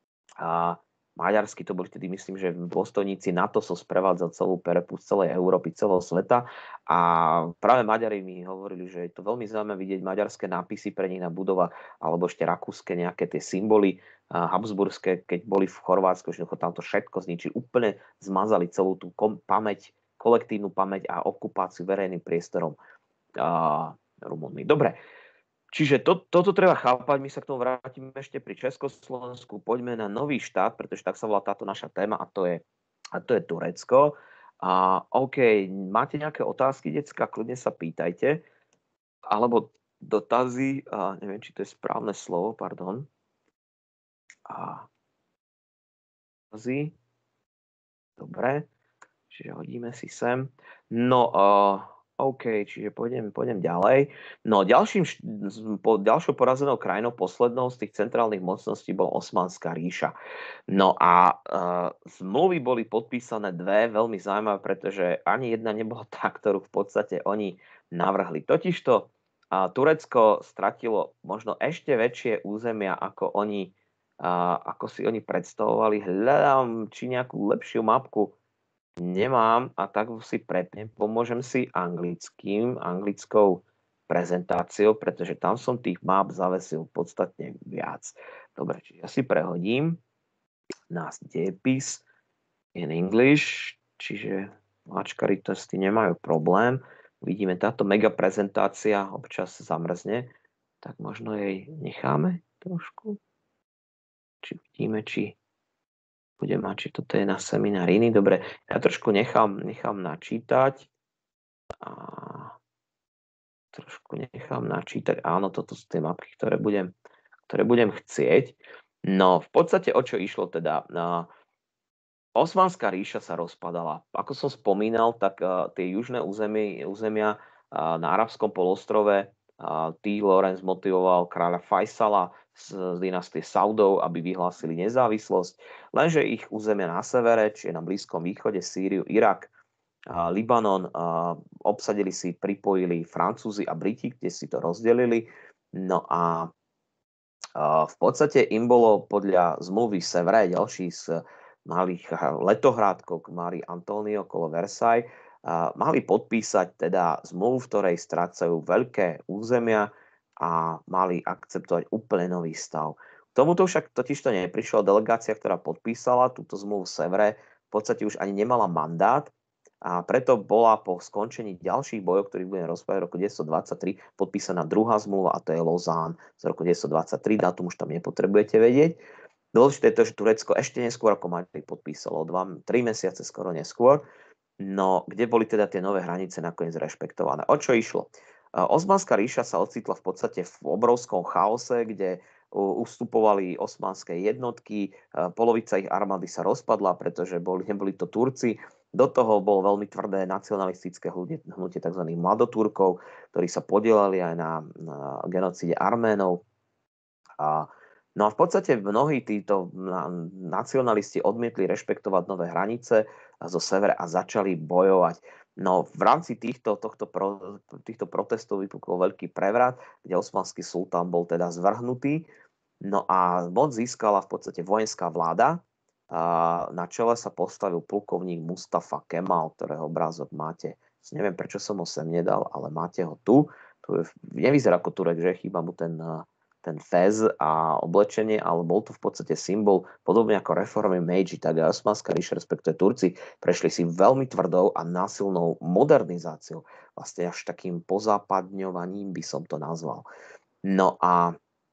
A maďarsky to boli tedy, myslím, že dôstojníci NATO som sprevádzal celú perepu z celej Európy, celého sveta a práve Maďari mi hovorili, že je to veľmi zaujímavé vidieť maďarské nápisy pre nich na budovách alebo ešte rakúske nejaké tie symboly habsburské, keď boli v Chorvátsku, že tam to všetko zničili, úplne zmazali celú tú kom- pamäť, kolektívnu pamäť a okupáciu verejným priestorom a Rumunmi. Dobre. Čiže to, toto treba chápať, my sa k tomu vrátime ešte pri Československu, poďme na nový štát, pretože tak sa volá táto naša téma a to je, a to je Turecko. A OK, máte nejaké otázky, decka, kľudne sa pýtajte, alebo dotazy, a neviem, či to je správne slovo, pardon. A dotazy, dobre, čiže hodíme si sem. No, uh, OK, čiže pôjdem, pôjdem ďalej. No ďalším, po, ďalšou porazenou krajinou poslednou z tých centrálnych mocností bol Osmanská ríša. No a e, zmluvy boli podpísané dve, veľmi zaujímavé, pretože ani jedna nebola tá, ktorú v podstate oni navrhli. Totižto e, Turecko stratilo možno ešte väčšie územia, ako oni, e, ako si oni predstavovali. Hľadám, či nejakú lepšiu mapku nemám a tak si prepnem, pomôžem si anglickým, anglickou prezentáciou, pretože tam som tých map zavesil podstatne viac. Dobre, čiže ja si prehodím na dejepis in English, čiže mačkari to s tým nemajú problém. Vidíme, táto mega prezentácia občas zamrzne, tak možno jej necháme trošku. Či vidíme, či budem mať, či toto je na seminár iný. Dobre, ja trošku nechám, nechám načítať. A trošku nechám načítať. Áno, toto sú tie mapky, ktoré budem, ktoré budem chcieť. No, v podstate o čo išlo teda? Osmanská ríša sa rozpadala. Ako som spomínal, tak uh, tie južné územie, územia uh, na Arabskom polostrove uh, tý Lorenz motivoval kráľa Faisala z, z dynastie Saudov, aby vyhlásili nezávislosť. Lenže ich územia na severe, či na Blízkom východe, Sýriu, Irak, a Libanon, a obsadili si, pripojili Francúzi a Briti, kde si to rozdelili. No a v podstate im bolo podľa zmluvy Sevre, ďalší z malých letohrádkov Marie Antonio okolo Versailles, mali podpísať teda zmluvu, v ktorej strácajú veľké územia a mali akceptovať úplne nový stav. K tomuto však totižto neprišla delegácia, ktorá podpísala túto zmluvu Sevre, v podstate už ani nemala mandát a preto bola po skončení ďalších bojov, ktorých budeme rozprávať v roku devätnásťstodvadsaťtri, podpísaná druhá zmluva a to je Lausanne z roku devätnásťstodvadsaťtri. Dátum už tam nepotrebujete vedieť. Dôležité je to, že Turecko ešte neskôr ako Maďari podpísalo, dva, tri mesiace skoro neskôr. No, kde boli teda tie nové hranice nakoniec rešpektované. O čo išlo? Osmanská ríša sa ocitla v podstate v obrovskom chaose, kde ustupovali osmanské jednotky, polovica ich armády sa rozpadla, pretože boli, neboli to Turci. Do toho bolo veľmi tvrdé nacionalistické hnutie tzv. Mladoturkov, ktorí sa podielali aj na, na genocíde Arménov. A No a v podstate mnohí títo nacionalisti odmietli rešpektovať nové hranice zo severe a začali bojovať. No v rámci týchto, tohto pro, týchto protestov vypukol veľký prevrat, kde osmanský sultán bol teda zvrhnutý. No a moc získala v podstate vojenská vláda. A na čele sa postavil plukovník Mustafa Kemal, ktorého obrázok máte. Neviem, prečo som ho sem nedal, ale máte ho tu. tu je, nevyzerá ako Turek, že chýba mu ten... ten fez a oblečenie, ale bol to v podstate symbol, podobne ako reformy Meidži, tak aj Osmanská ríša, respektíve Turci, prešli si veľmi tvrdou a násilnou modernizáciou, vlastne až takým pozápadňovaním by som to nazval. No a,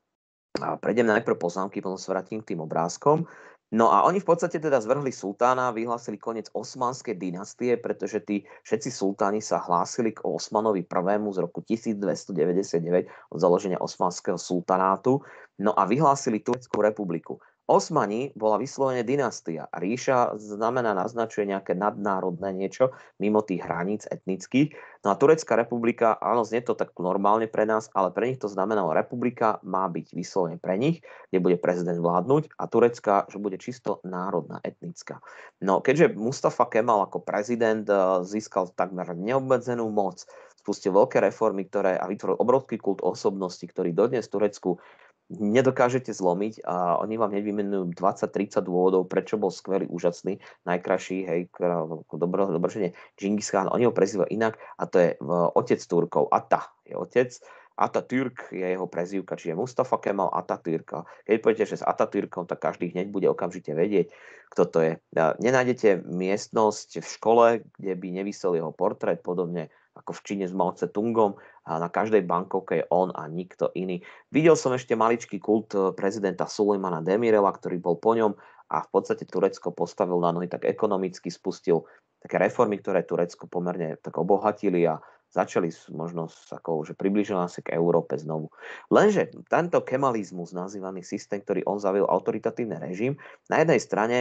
a prejdem najprv poznámky, potom sa vrátim k tým obrázkom. No a oni v podstate teda zvrhli sultána, vyhlásili koniec osmanskej dynastie, pretože tí všetci sultáni sa hlásili k Osmanovi prvému z roku tisícdvestodeväťdesiatdeväť od založenia osmanského sultanátu. No a vyhlásili Tureckú republiku. Osmani bola vyslovene dynastia. Ríša znamená, naznačuje nejaké nadnárodné niečo mimo tých hraníc etnických. No a Turecká republika, áno, znie to tak normálne pre nás, ale pre nich to znamenalo, republika má byť vyslovene pre nich, kde bude prezident vládnuť, a Turecká, že bude čisto národná, etnická. No keďže Mustafa Kemal ako prezident získal takmer neobmedzenú moc, spustil veľké reformy, ktoré a vytvoril obrovský kult osobnosti, ktorý dodnes v Turecku nedokážete zlomiť, a oni vám nevymenujú dvadsať tridsať dôvodov, prečo bol skvelý, úžasný, najkrajší, hej, dobro, dobroženie Džingis Khan. Oni ho prezývajú inak a to je v, otec Turkov. Ata je otec, Atatürk je jeho prezývka, čiže Mustafa Kemal Atatürk. Keď pôjdete s Atatürkom, tak každý hneď bude okamžite vedieť, kto to je. Nenájdete miestnosť v škole, kde by nevisel jeho portrét, podobne ako v Číne s Mao Tse-tungom, a na každej bankovke je on a nikto iný. Videl som ešte maličký kult prezidenta Sulejmana Demirela, ktorý bol po ňom, a v podstate Turecko postavil na nohy tak ekonomicky, spustil také reformy, ktoré Turecko pomerne tak obohatili a začali možno s takou, že priblížili nás k Európe znovu. Lenže tento kemalizmus, nazývaný systém, ktorý on zaviedol, autoritatívny režim, na jednej strane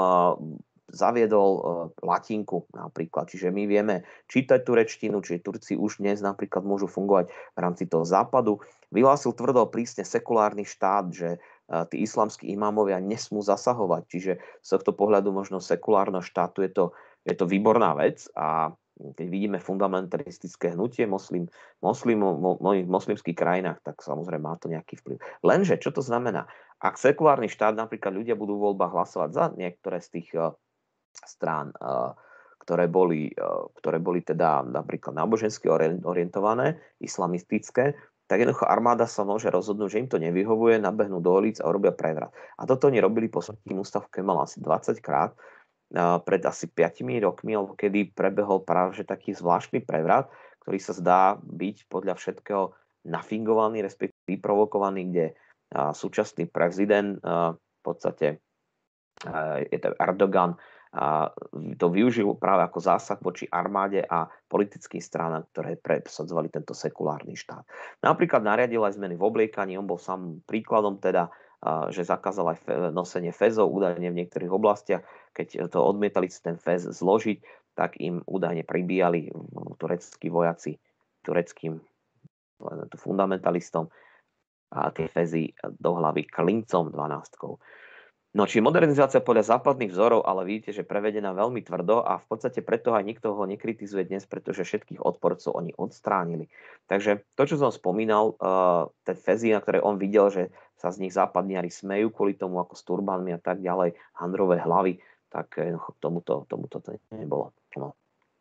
zaviedol uh, latinku napríklad. Čiže my vieme čítať turečtinu, čiže Turci už dnes napríklad môžu fungovať v rámci toho západu. Vyhlásil tvrdo prísne sekulárny štát, že uh, tí islamskí imámovia nesmú zasahovať. Čiže z tohto pohľadu možno sekulárneho štátu je to, je to výborná vec, a keď vidíme fundamentalistické hnutie moslim, moslim, mo, v moslimských krajinách, tak samozrejme má to nejaký vplyv. Lenže, čo to znamená? Ak sekulárny štát, napríklad ľudia budú v voľbách hlasovať za niektoré z tých uh, strán, ktoré boli, ktoré boli teda napríklad nábožensky orientované, islamistické, tak jednoducho armáda sa môže rozhodnúť, že im to nevyhovuje, nabehnú do ulic a urobia prevrat. A toto oni robili po smrti Mustafa Kemala asi dvadsať krát, pred asi piatimi rokmi, kedy prebehol práve že taký zvláštny prevrat, ktorý sa zdá byť podľa všetkého nafingovaný, respektíve vyprovokovaný, kde súčasný prezident v podstate je to Erdogan, a to využil práve ako zásah voči armáde a politickým stranám, ktoré presadzovali tento sekulárny štát. Napríklad nariadil aj zmeny v obliekaní, on bol sám príkladom teda, že zakázal aj nosenie fezov údajne v niektorých oblastiach. Keď to odmietali ten fez zložiť, tak im údajne pribíjali tureckí vojaci tureckým fundamentalistom a tie fezy do hlavy klincom dvanástkou. No, či modernizácia podľa západných vzorov, ale vidíte, že prevedená veľmi tvrdo a v podstate preto aj nikto ho nekritizuje dnes, pretože všetkých odporcov oni odstránili. Takže to, čo som spomínal, uh, tie fezy, na ktoré on videl, že sa z nich západniari smejú kvôli tomu, ako s turbánmi a tak ďalej, handrové hlavy, tak jednoducho tomuto, tomuto to nebolo. No.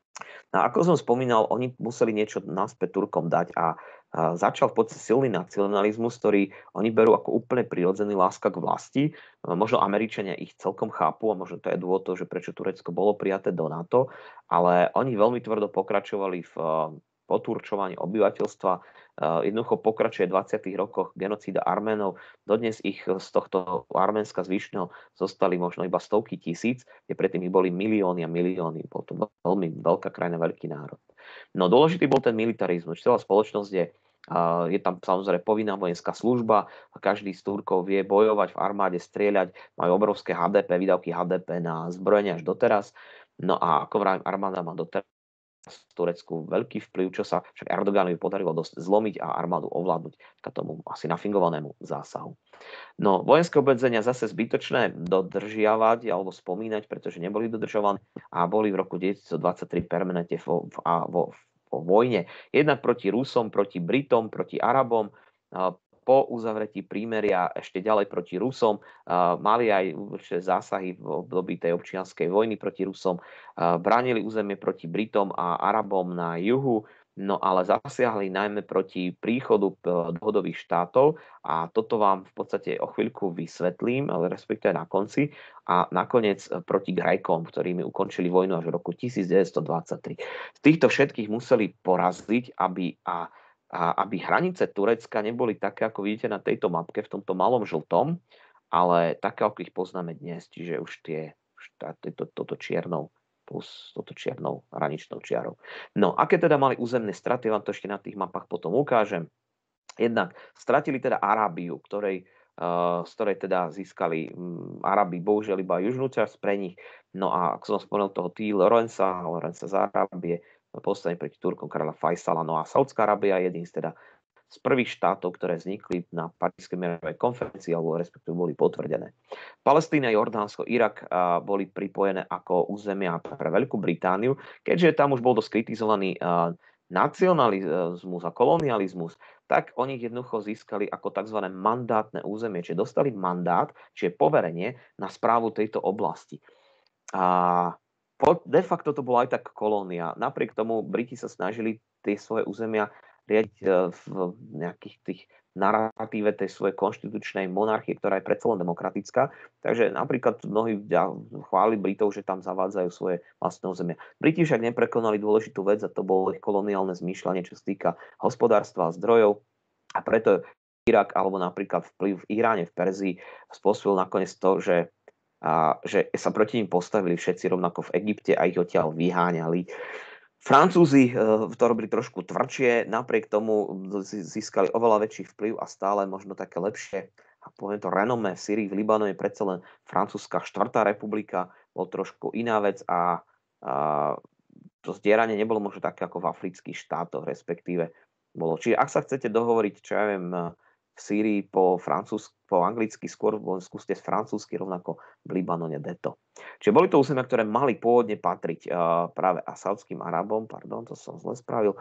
No ako som spomínal, oni museli niečo naspäť Turkom dať a, a začal v podstate silný nacionalizmus, ktorý oni berú ako úplne prirodzený láska k vlasti. Možno Američania ich celkom chápu a možno to je dôvod toho, že prečo Turecko bolo prijaté do NATO, ale oni veľmi tvrdo pokračovali v potúrčovaní obyvateľstva. Jednoducho pokračuje v dvadsiatych rokoch genocída Arménov. Dodnes ich z tohto Arménska zvyšného zostali možno iba stovky tisíc, kde predtým ich boli milióny a milióny. Bol to veľmi veľká krajina, veľký národ. No dôležitý bol ten militarizmus. Celá spoločnosť je, je tam samozrejme povinná vojenská služba. Každý z Turkov vie bojovať v armáde, strieľať. Majú obrovské há dé pé, výdavky há dé pé na zbrojenie až doteraz. No a ako vravím, armáda má doteraz v Turecku veľký vplyv, čo sa však Erdoganovi podarilo dosť zlomiť a armádu ovládnuť k tomu asi nafingovanému zásahu. No, vojenské obmedzenia zase zbytočné dodržiavať alebo spomínať, pretože neboli dodržované a boli v roku devätnásťdvadsaťtri permanentne vo, vo, vo vojne. Jednak proti Rusom, proti Britom, proti Arabom. Po uzavretí prímeria ešte ďalej proti Rusom. Mali aj zásahy v období tej občianskej vojny proti Rusom. Bránili územie proti Britom a Arabom na juhu, no ale zasiahli najmä proti príchodu dohodových štátov a toto vám v podstate o chvíľku vysvetlím, ale respektíve na konci. A nakoniec proti Grékom, ktorými ukončili vojnu až v roku devätnásťdvadsaťtri. Z týchto všetkých museli poraziť, aby a a aby hranice Turecka neboli také, ako vidíte na tejto mapke, v tomto malom žltom, ale také, ako ich poznáme dnes, čiže už tie, už tá, to, toto čiernou plus toto čiernou hraničnou čiarou. No, aké teda mali územné straty, vám to ešte na tých mapách potom ukážem. Jednak stratili teda Arábiu, ktorej, uh, z ktorej teda získali um, Arabi, bohužiaľ iba južnú časť pre nich. No a ako som spomenul toho Tí Lorenza, Lorenza z Arábie, povstanie proti Turkom kráľa Faisala. No a Saudská Arábia je jedným z teda z prvých štátov, ktoré vznikli na Parížskej mierovej konferencii, alebo respektíve boli potvrdené. Palestína, Jordánsko, Irak a, boli pripojené ako územia pre Veľkú Britániu, keďže tam už bol dosť kritizovaný a, nacionalizmus a kolonializmus, tak oni jednoducho získali ako tzv. Mandátne územie, čiže dostali mandát, čiže poverenie na správu tejto oblasti. A de facto to bola aj tak kolónia. Napriek tomu Briti sa snažili tie svoje územia riadiť v nejakých tých narratíve tej svojej konštitučnej monarchie, ktorá je predsa len demokratická. Takže napríklad mnohí chválili Britov, že tam zavádzajú svoje vlastné územia. Briti však neprekonali dôležitú vec a to bolo ich koloniálne zmýšľanie, čo sa týka hospodárstva a zdrojov. A preto Irak alebo napríklad vplyv v Iráne, v Perzii spôsobil nakoniec to, že a že sa proti ním postavili všetci rovnako v Egypte a ich odtiaľ vyháňali. Francúzi to robili trošku tvrdšie, napriek tomu získali oveľa väčší vplyv a stále možno také lepšie, a poviem to, renomé v Syrii, v Libanone, predsa len francúzska štvrtá republika, bol trošku iná vec a, a to zdieranie nebolo možno také ako v afrických štátoch, respektíve bolo. Čiže ak sa chcete dohovoriť, čo ja viem, v Sýrii po, francúz, po anglicky, skôr skúste z francúzsky, rovnako v Libanone deto. Čiže boli to územia, ktoré mali pôvodne patriť uh, práve Saudským Arabom, pardon, to som zle spravil,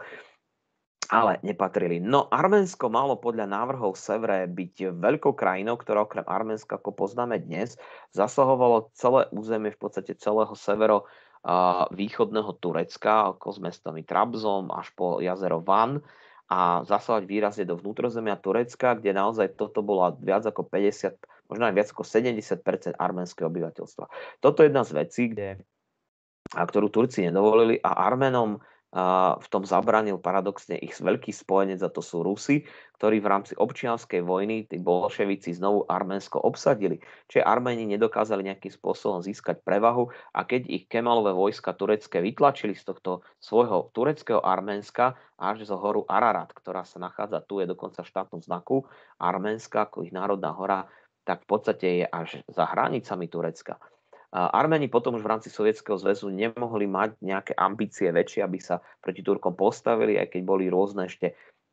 ale nepatrili. No, Arménsko malo podľa návrhov Sevre byť veľkou krajinou, ktorá okrem Arménska, ako poznáme dnes, zasahovalo celé územie, v podstate celého severo uh, východného Turecka, ako s mestami Trabzon až po jazero Van, a zasahovať výrazne do vnútrozemia Turecka, kde naozaj toto bolo viac ako päťdesiat, možno aj viac ako sedemdesiat percent arménskeho obyvateľstva. Toto je jedna z vecí, kde, ktorú Turci nedovolili a Arménom v tom zabranil paradoxne ich veľký spojenec, a to sú Rusi, ktorí v rámci občianskej vojny, tí bolševici, znovu Arménsko obsadili. Čiže Arméni nedokázali nejakým spôsobom získať prevahu a keď ich Kemalové vojska turecké vytlačili z tohto svojho tureckého Arménska až z horu Ararat, ktorá sa nachádza tu, je dokonca v štátnom znaku Arménska, ako ich národná hora, tak v podstate je až za hranicami Turecka. Arméni potom už v rámci Sovietskeho zväzu nemohli mať nejaké ambície väčšie, aby sa proti Turkom postavili, aj keď boli rôzne ešte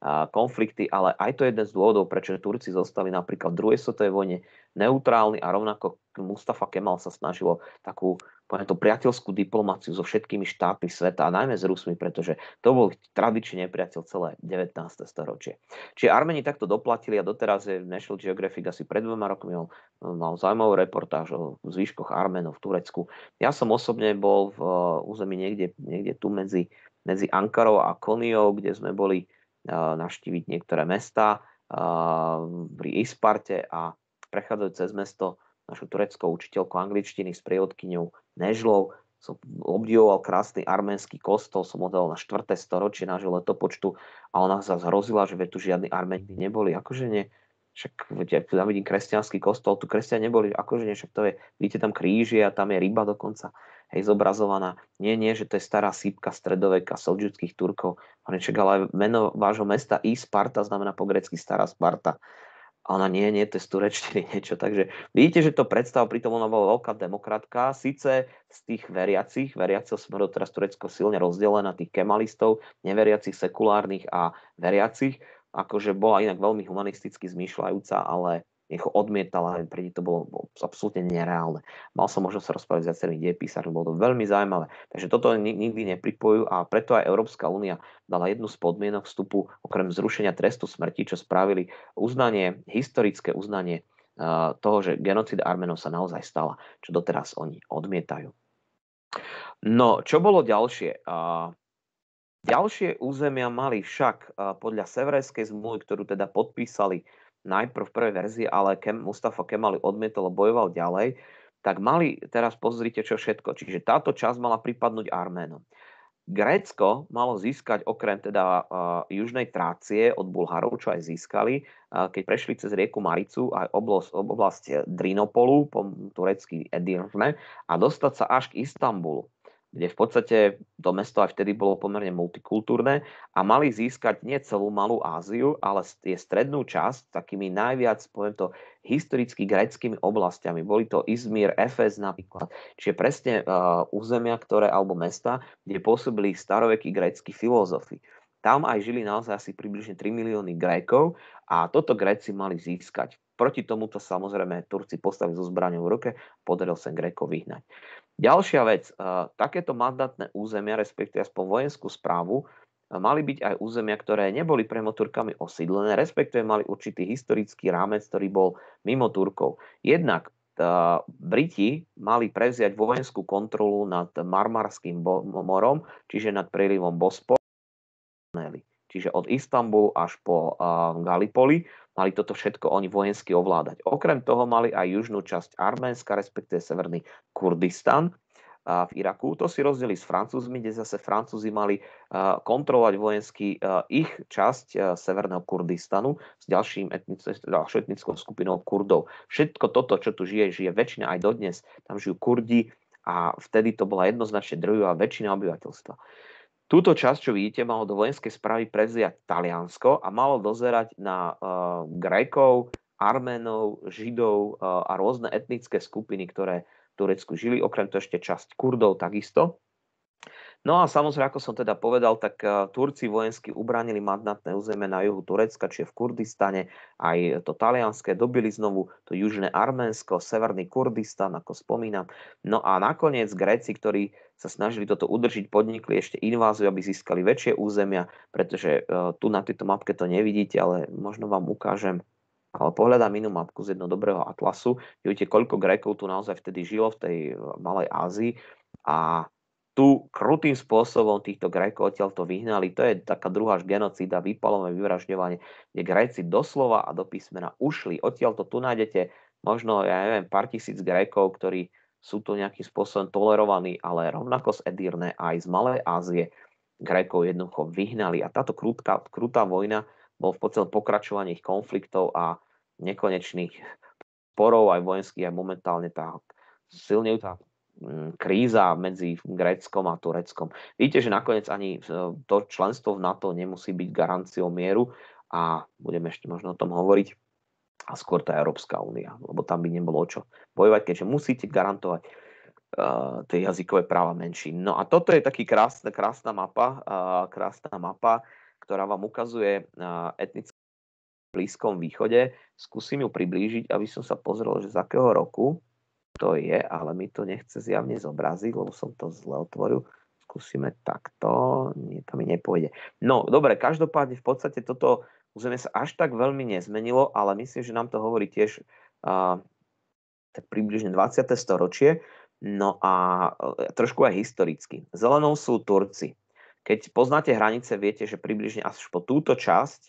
konflikty, ale aj to je jeden z dôvodov, prečo Turci zostali napríklad v druhej svetovej vojne neutrálni a rovnako Mustafa Kemal sa snažilo takú, poviem to, priateľskú diplomáciu so všetkými štátmi sveta a najmä s Rusmi, pretože to bol tradičný nepriateľ celé devätnáste storočie. Čiže Arméni takto doplatili a doteraz je National Geographic asi pred dvoma rokmi mal, mal zaujímavú reportáž o zvyškoch Arménov v Turecku. Ja som osobne bol v území niekde, niekde tu medzi, medzi Ankarou a Koniou, kde sme boli uh, navštíviť niektoré mestá uh, pri Isparte a prechádzať cez mesto našu tureckou učiteľku angličtiny s prievodkyňou Nežlou. Som obdivoval krásny arménsky kostol, som odal na štvrté storočie nášho letopočtu a ona sa zhrozila, že tu žiadni Arméni neboli. Akože nie, však ja tam vidím kresťanský kostol, tu kresťania neboli, akože nie, však to je, vidíte tam kríži a tam je ryba dokonca, hej, zobrazovaná. Nie, nie, že to je stará sípka stredoveka seldžukských Turkov. Ale meno vášho mesta Isparta znamená po grécky stará Sparta. A ona nie, nie, to je z turečtiny niečo. Takže vidíte, že to predstav, pritom ona bola veľká demokratka, síce z tých veriacich, veriacich smeru teraz Turecko silne rozdelené na tých kemalistov, neveriacich, sekulárnych a veriacich, akože bola inak veľmi humanisticky zmýšľajúca, ale jeho odmietala, pre to bolo, bolo absolútne nereálne. Mal som možnosť sa rozprávať s viacerými dejepísarmi, bolo to veľmi zaujímavé. Takže toto nikdy nepripojujú a preto aj Európska únia dala jednu z podmienok vstupu, okrem zrušenia trestu smrti, čo spravili uznanie, historické uznanie uh, toho, že genocída Arménov sa naozaj stala, čo doteraz oni odmietajú. No, čo bolo ďalšie? Uh, ďalšie územia mali však uh, podľa Severejskej zmluvy, ktorú teda podpísali najprv v prvej verzii, ale Kem, Mustafa Kemal bojoval, bojoval ďalej, tak mali, teraz pozrite čo všetko, čiže táto časť mala pripadnúť Arménom. Grécko malo získať okrem teda uh, južnej Trácie od Bulharov, čo aj získali, uh, keď prešli cez rieku Maricu aj oblasť, oblasť Drinopolu, po turecky Edirne, a dostať sa až k Istanbulu, kde v podstate to mesto aj vtedy bolo pomerne multikultúrne a mali získať nie celú Malú Áziu, ale je strednú časť takými najviac, poviem to, historicky gréckymi oblastiami. Boli to Izmír, Efez napríklad. Čiže presne uh, územia, ktoré, alebo mesta, kde pôsobili starovekí grécki filozofi. Tam aj žili naozaj asi približne tri milióny Grékov a toto Gréci mali získať. Proti tomuto samozrejme Turci postavili so zbraňou v ruke, podaril sa Grékov vyhnať. Ďalšia vec, uh, takéto mandátne územia, respektíve aspoň vojenskú správu, uh, mali byť aj územia, ktoré neboli priamo Turkami osídlené, respektíve mali určitý historický rámec, ktorý bol mimo Turkov. Jednak uh, Briti mali prevziať vojenskú kontrolu nad Marmarským bo- morom, čiže nad prílivom Bospor, čiže od Istanbulu až po uh, Gallipoli, mali toto všetko oni vojensky ovládať. Okrem toho mali aj južnú časť Arménska, respektíve severný Kurdistan uh, v Iraku. To si rozdelili s Francúzmi, kde zase Francúzi mali uh, kontrolovať vojensky uh, ich časť uh, severného Kurdistanu s ďalším etnic- ďalšou etnickou skupinou Kurdov. Všetko toto, čo tu žije, žije väčšina aj dodnes. Tam žijú Kurdi a vtedy to bola jednoznačne drvivá väčšina obyvateľstva. Túto časť, čo vidíte, malo do vojenskej správy prevziať Taliansko a malo dozerať na uh, Grékov, Arménov, Židov uh, a rôzne etnické skupiny, ktoré v Turecku žili, okrem toho ešte časť Kurdov takisto. No a samozrejme, ako som teda povedal, tak uh, Turci vojensky ubránili mandátne územie na juhu Turecka, čiže v Kurdistane, aj to talianské, dobili znovu to južné Arménsko, severný Kurdistan, ako spomínam. No a nakoniec Gréci, ktorí sa snažili toto udržiť, podnikli ešte inváziu, aby získali väčšie územia, pretože uh, tu na tejto mapke to nevidíte, ale možno vám ukážem, ale pohľadám inú mapku z jedného dobrého atlasu. Vidíte, koľko Grékov tu naozaj vtedy žilo v tej Malej Ázii a tu krutým spôsobom týchto Grékov odtiaľ to vyhnali. To je taká druhá genocída, výpalové vyvražďovanie, kde Gréci doslova a do písmena ušli. Odtiaľ to tu nájdete možno, ja neviem, pár tisíc Grékov, ktorí sú tu nejakým spôsobom tolerovaní, ale rovnako z Edirne aj z Malej Ázie Grékov jednoducho vyhnali. A táto krutá, krutá vojna bol v podstate pokračovanie ich konfliktov a nekonečných sporov aj vojenských, aj momentálne tá silnejúca kríza medzi Gréckom a Tureckom. Vidíte, že nakoniec ani to členstvo v NATO nemusí byť garanciou mieru a budeme ešte možno o tom hovoriť. A skôr tá Európska únia, lebo tam by nebolo o čo bojovať, keďže musíte garantovať uh, tie jazykové práva menšín. No a toto je taký krásna, krásna mapa, uh, krásna mapa, ktorá vám ukazuje etnické v Blízkom východe. Skúsim ju priblížiť, aby som sa pozrel, že z akého roku to je, ale mi to nechce zjavne zobraziť, lebo som to zle otvoril. Skúsime takto, nie, to mi nepôjde. No, dobre, každopádne v podstate toto územie sa až tak veľmi nezmenilo, ale myslím, že nám to hovorí tiež uh, tak približne dvadsiate storočie. No a uh, trošku aj historicky. Zelenou sú Turci. Keď poznáte hranice, viete, že približne až po túto časť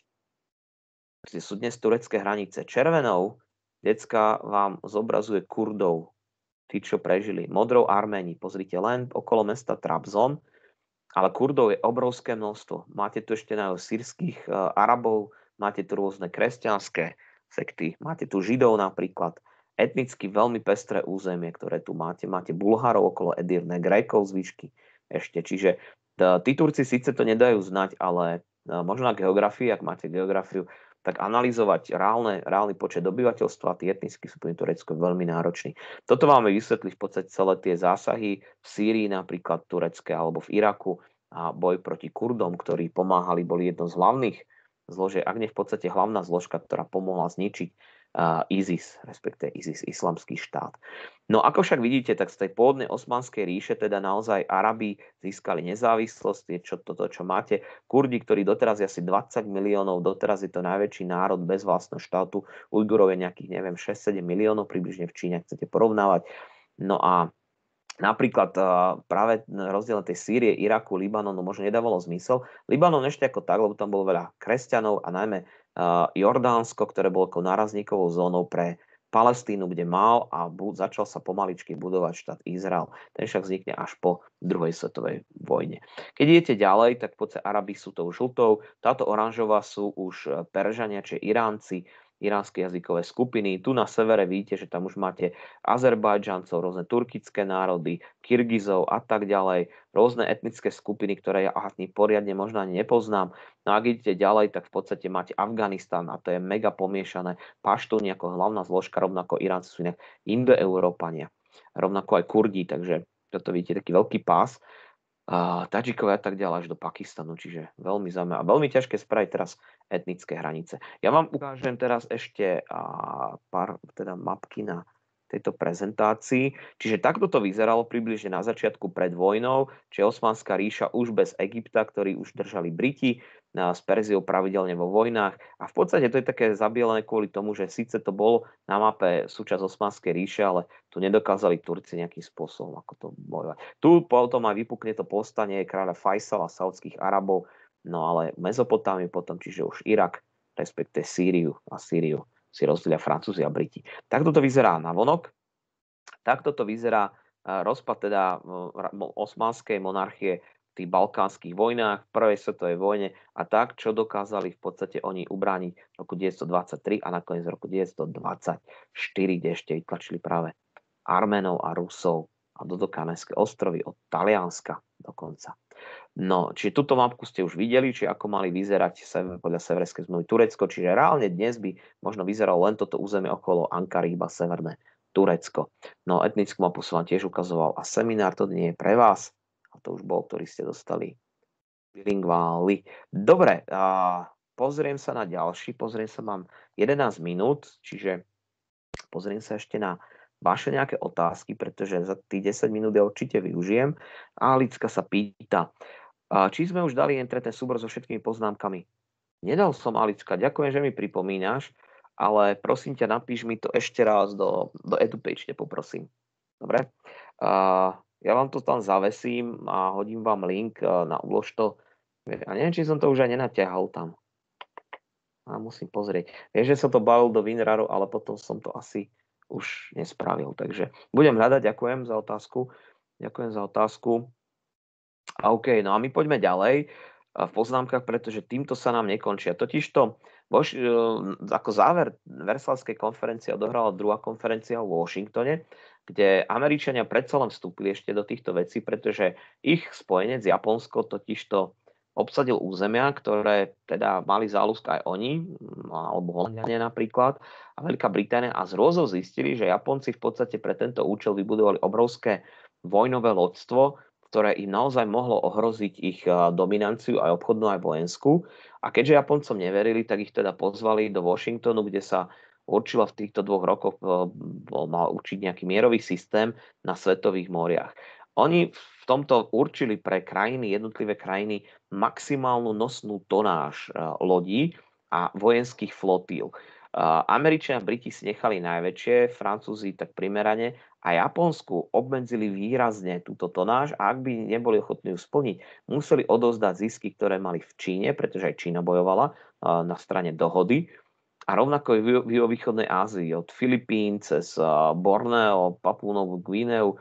sú dnes turecké hranice. Červenou decka vám zobrazuje Kurdov, tí, čo prežili. Modrou Arméni, pozrite len okolo mesta Trabzon, ale Kurdov je obrovské množstvo. Máte tu ešte na sírskych uh, Arabov, máte tu rôzne kresťanské sekty, máte tu Židov napríklad, etnicky veľmi pestré územie, ktoré tu máte. Máte Bulharov okolo Edirne, Grékov zvyšky ešte. Čiže uh, tí Turci síce to nedajú znať, ale uh, možno na geografii, ak máte geografiu, tak analyzovať reálne, reálny počet obyvateľstva, tí etnickí sú pri Turecku veľmi nároční. Toto máme vysvetliť v podstate celé tie zásahy v Sýrii, napríklad turecké, alebo v Iraku a boj proti Kurdom, ktorí pomáhali, boli jedno z hlavných zložiek, ak nie v podstate hlavná zložka, ktorá pomohla zničiť uh, ISIS, respektive ISIS, islamský štát. No ako však vidíte, tak z tej pôvodnej osmanskej ríše teda naozaj Arabi získali nezávislosť, je čo toto, čo máte. Kurdi, ktorí doteraz je asi dvadsať miliónov, doteraz je to najväčší národ bez vlastného štátu. Ujgurov je nejakých, neviem, šesť sedem miliónov, približne v Číne, ak chcete porovnávať. No a napríklad práve rozdiel tej Sýrie, Iraku, Libanonu možno nedávalo zmysel. Libanon ešte ako tak, lebo tam bolo veľa kresťanov a najmä Jordánsko, ktoré bolo ako nárazníkovou zónou pre Palestínu, kde mal a bu- začal sa pomaličky budovať štát Izrael. Ten však vznikne až po druhej svetovej vojne. Keď idete ďalej, tak v podstate Arabi sú tou žltou, táto oranžová sú už Peržania, či Iránci, iránske jazykové skupiny. Tu na severe vidíte, že tam už máte Azerbajdžancov, rôzne turkické národy, Kyrgyzov a tak ďalej, rôzne etnické skupiny, ktoré ja ani poriadne možno ani nepoznám. No a ak idete ďalej, tak v podstate máte Afganistan a to je mega pomiešané. Paštúni ako hlavná zložka, rovnako Iránci sú inak Indoeurópania, rovnako aj Kurdi, takže toto vidíte taký veľký pás. Uh, Tadžikové a tak ďalej až do Pakistanu, čiže veľmi zaujímavé a veľmi ťažké spraviť teraz etnické hranice. Ja vám ukážem teraz ešte uh, pár teda mapky na tejto prezentácii. Čiže takto to vyzeralo približne na začiatku pred vojnou, čiže Osmanská ríša už bez Egypta, ktorý už držali Briti, s Perziou pravidelne vo vojnách. A v podstate to je také zabielené kvôli tomu, že síce to bolo na mape súčasť Osmanskej ríše, ale tu nedokázali Turci nejakým spôsobom ako to bojovať. Tu potom aj vypukne to povstanie kráľa Faisala, saudských Arabov, no ale Mezopotámiu potom, čiže už Irak, respektive Sýriu a Sýriu si rozdelia Francúzi a Briti. Takto to vyzerá navonok. Takto to vyzerá rozpad teda osmanskej monarchie v tých balkánskych vojnách, v prvej svetovej vojne a tak, čo dokázali v podstate oni ubrániť v roku devätnásťstodvadsaťtri a nakoniec v roku devätnásťstodvadsaťštyri, kde ešte vytlačili práve Arménov a Rusov a Dodokanské ostrovy od Talianska dokonca. No, čiže túto mapku ste už videli, či ako mali vyzerať sever, podľa severskej zmluvy Turecko, čiže reálne dnes by možno vyzeralo len toto územie okolo Ankary, iba severné Turecko. No, etnickú mapu som vám tiež ukazoval a seminár to nie je pre vás, a to už bol, ktorý ste dostali bilingváli. Dobre, a pozriem sa na ďalší, pozriem sa, mám jedenásť minút, čiže pozriem sa ešte na vaše nejaké otázky, pretože za tých desať minút ja určite využijem. A Alicka sa pýta, či sme už dali entry ten súbor so všetkými poznámkami. Nedal som, Alicka, ďakujem, že mi pripomínaš, ale prosím ťa, napíš mi to ešte raz do, do EduPage, poprosím. Dobre? Uh, ja vám to tam zavesím a hodím vám link na ulož to. A neviem, či som to už aj nenatiahol tam. A musím pozrieť. Viem, že som to balil do WinRaru, ale potom som to asi už nespravil. Takže budem hľadať, ďakujem za otázku. Ďakujem za otázku. A OK, no a my poďme ďalej v poznámkach, pretože týmto sa nám nekončia. Totižto ako záver Versálskej konferencie odohrala druhá konferencia v Washingtone, kde Američania predsa len vstúpili ešte do týchto vecí, pretože ich spojenec Japonsko totižto obsadil územia, ktoré teda mali záľusk aj oni, alebo Holanďania napríklad, a Veľká Británia, a z rôzov zistili, že Japonci v podstate pre tento účel vybudovali obrovské vojnové loďstvo, v ktoré im naozaj mohlo ohroziť ich dominanciu aj obchodnú, aj vojenskú. A keďže Japoncom neverili, tak ich teda pozvali do Washingtonu, kde sa určilo v týchto dvoch rokoch, mal určiť nejaký mierový systém na svetových moriach. Oni v tomto určili pre krajiny, jednotlivé krajiny, maximálnu nosnú tonáž lodí a vojenských flotíl. Američania a Briti si nechali najväčšie, Francúzi tak primerane a Japonsku obmedzili výrazne túto tonáž a ak by neboli ochotní ju splniť, museli odovzdať zisky, ktoré mali v Číne, pretože aj Čína bojovala na strane dohody. A rovnako v juhovýchodnej Ázii, od Filipín cez Borneo, Papúu Novú Guineu,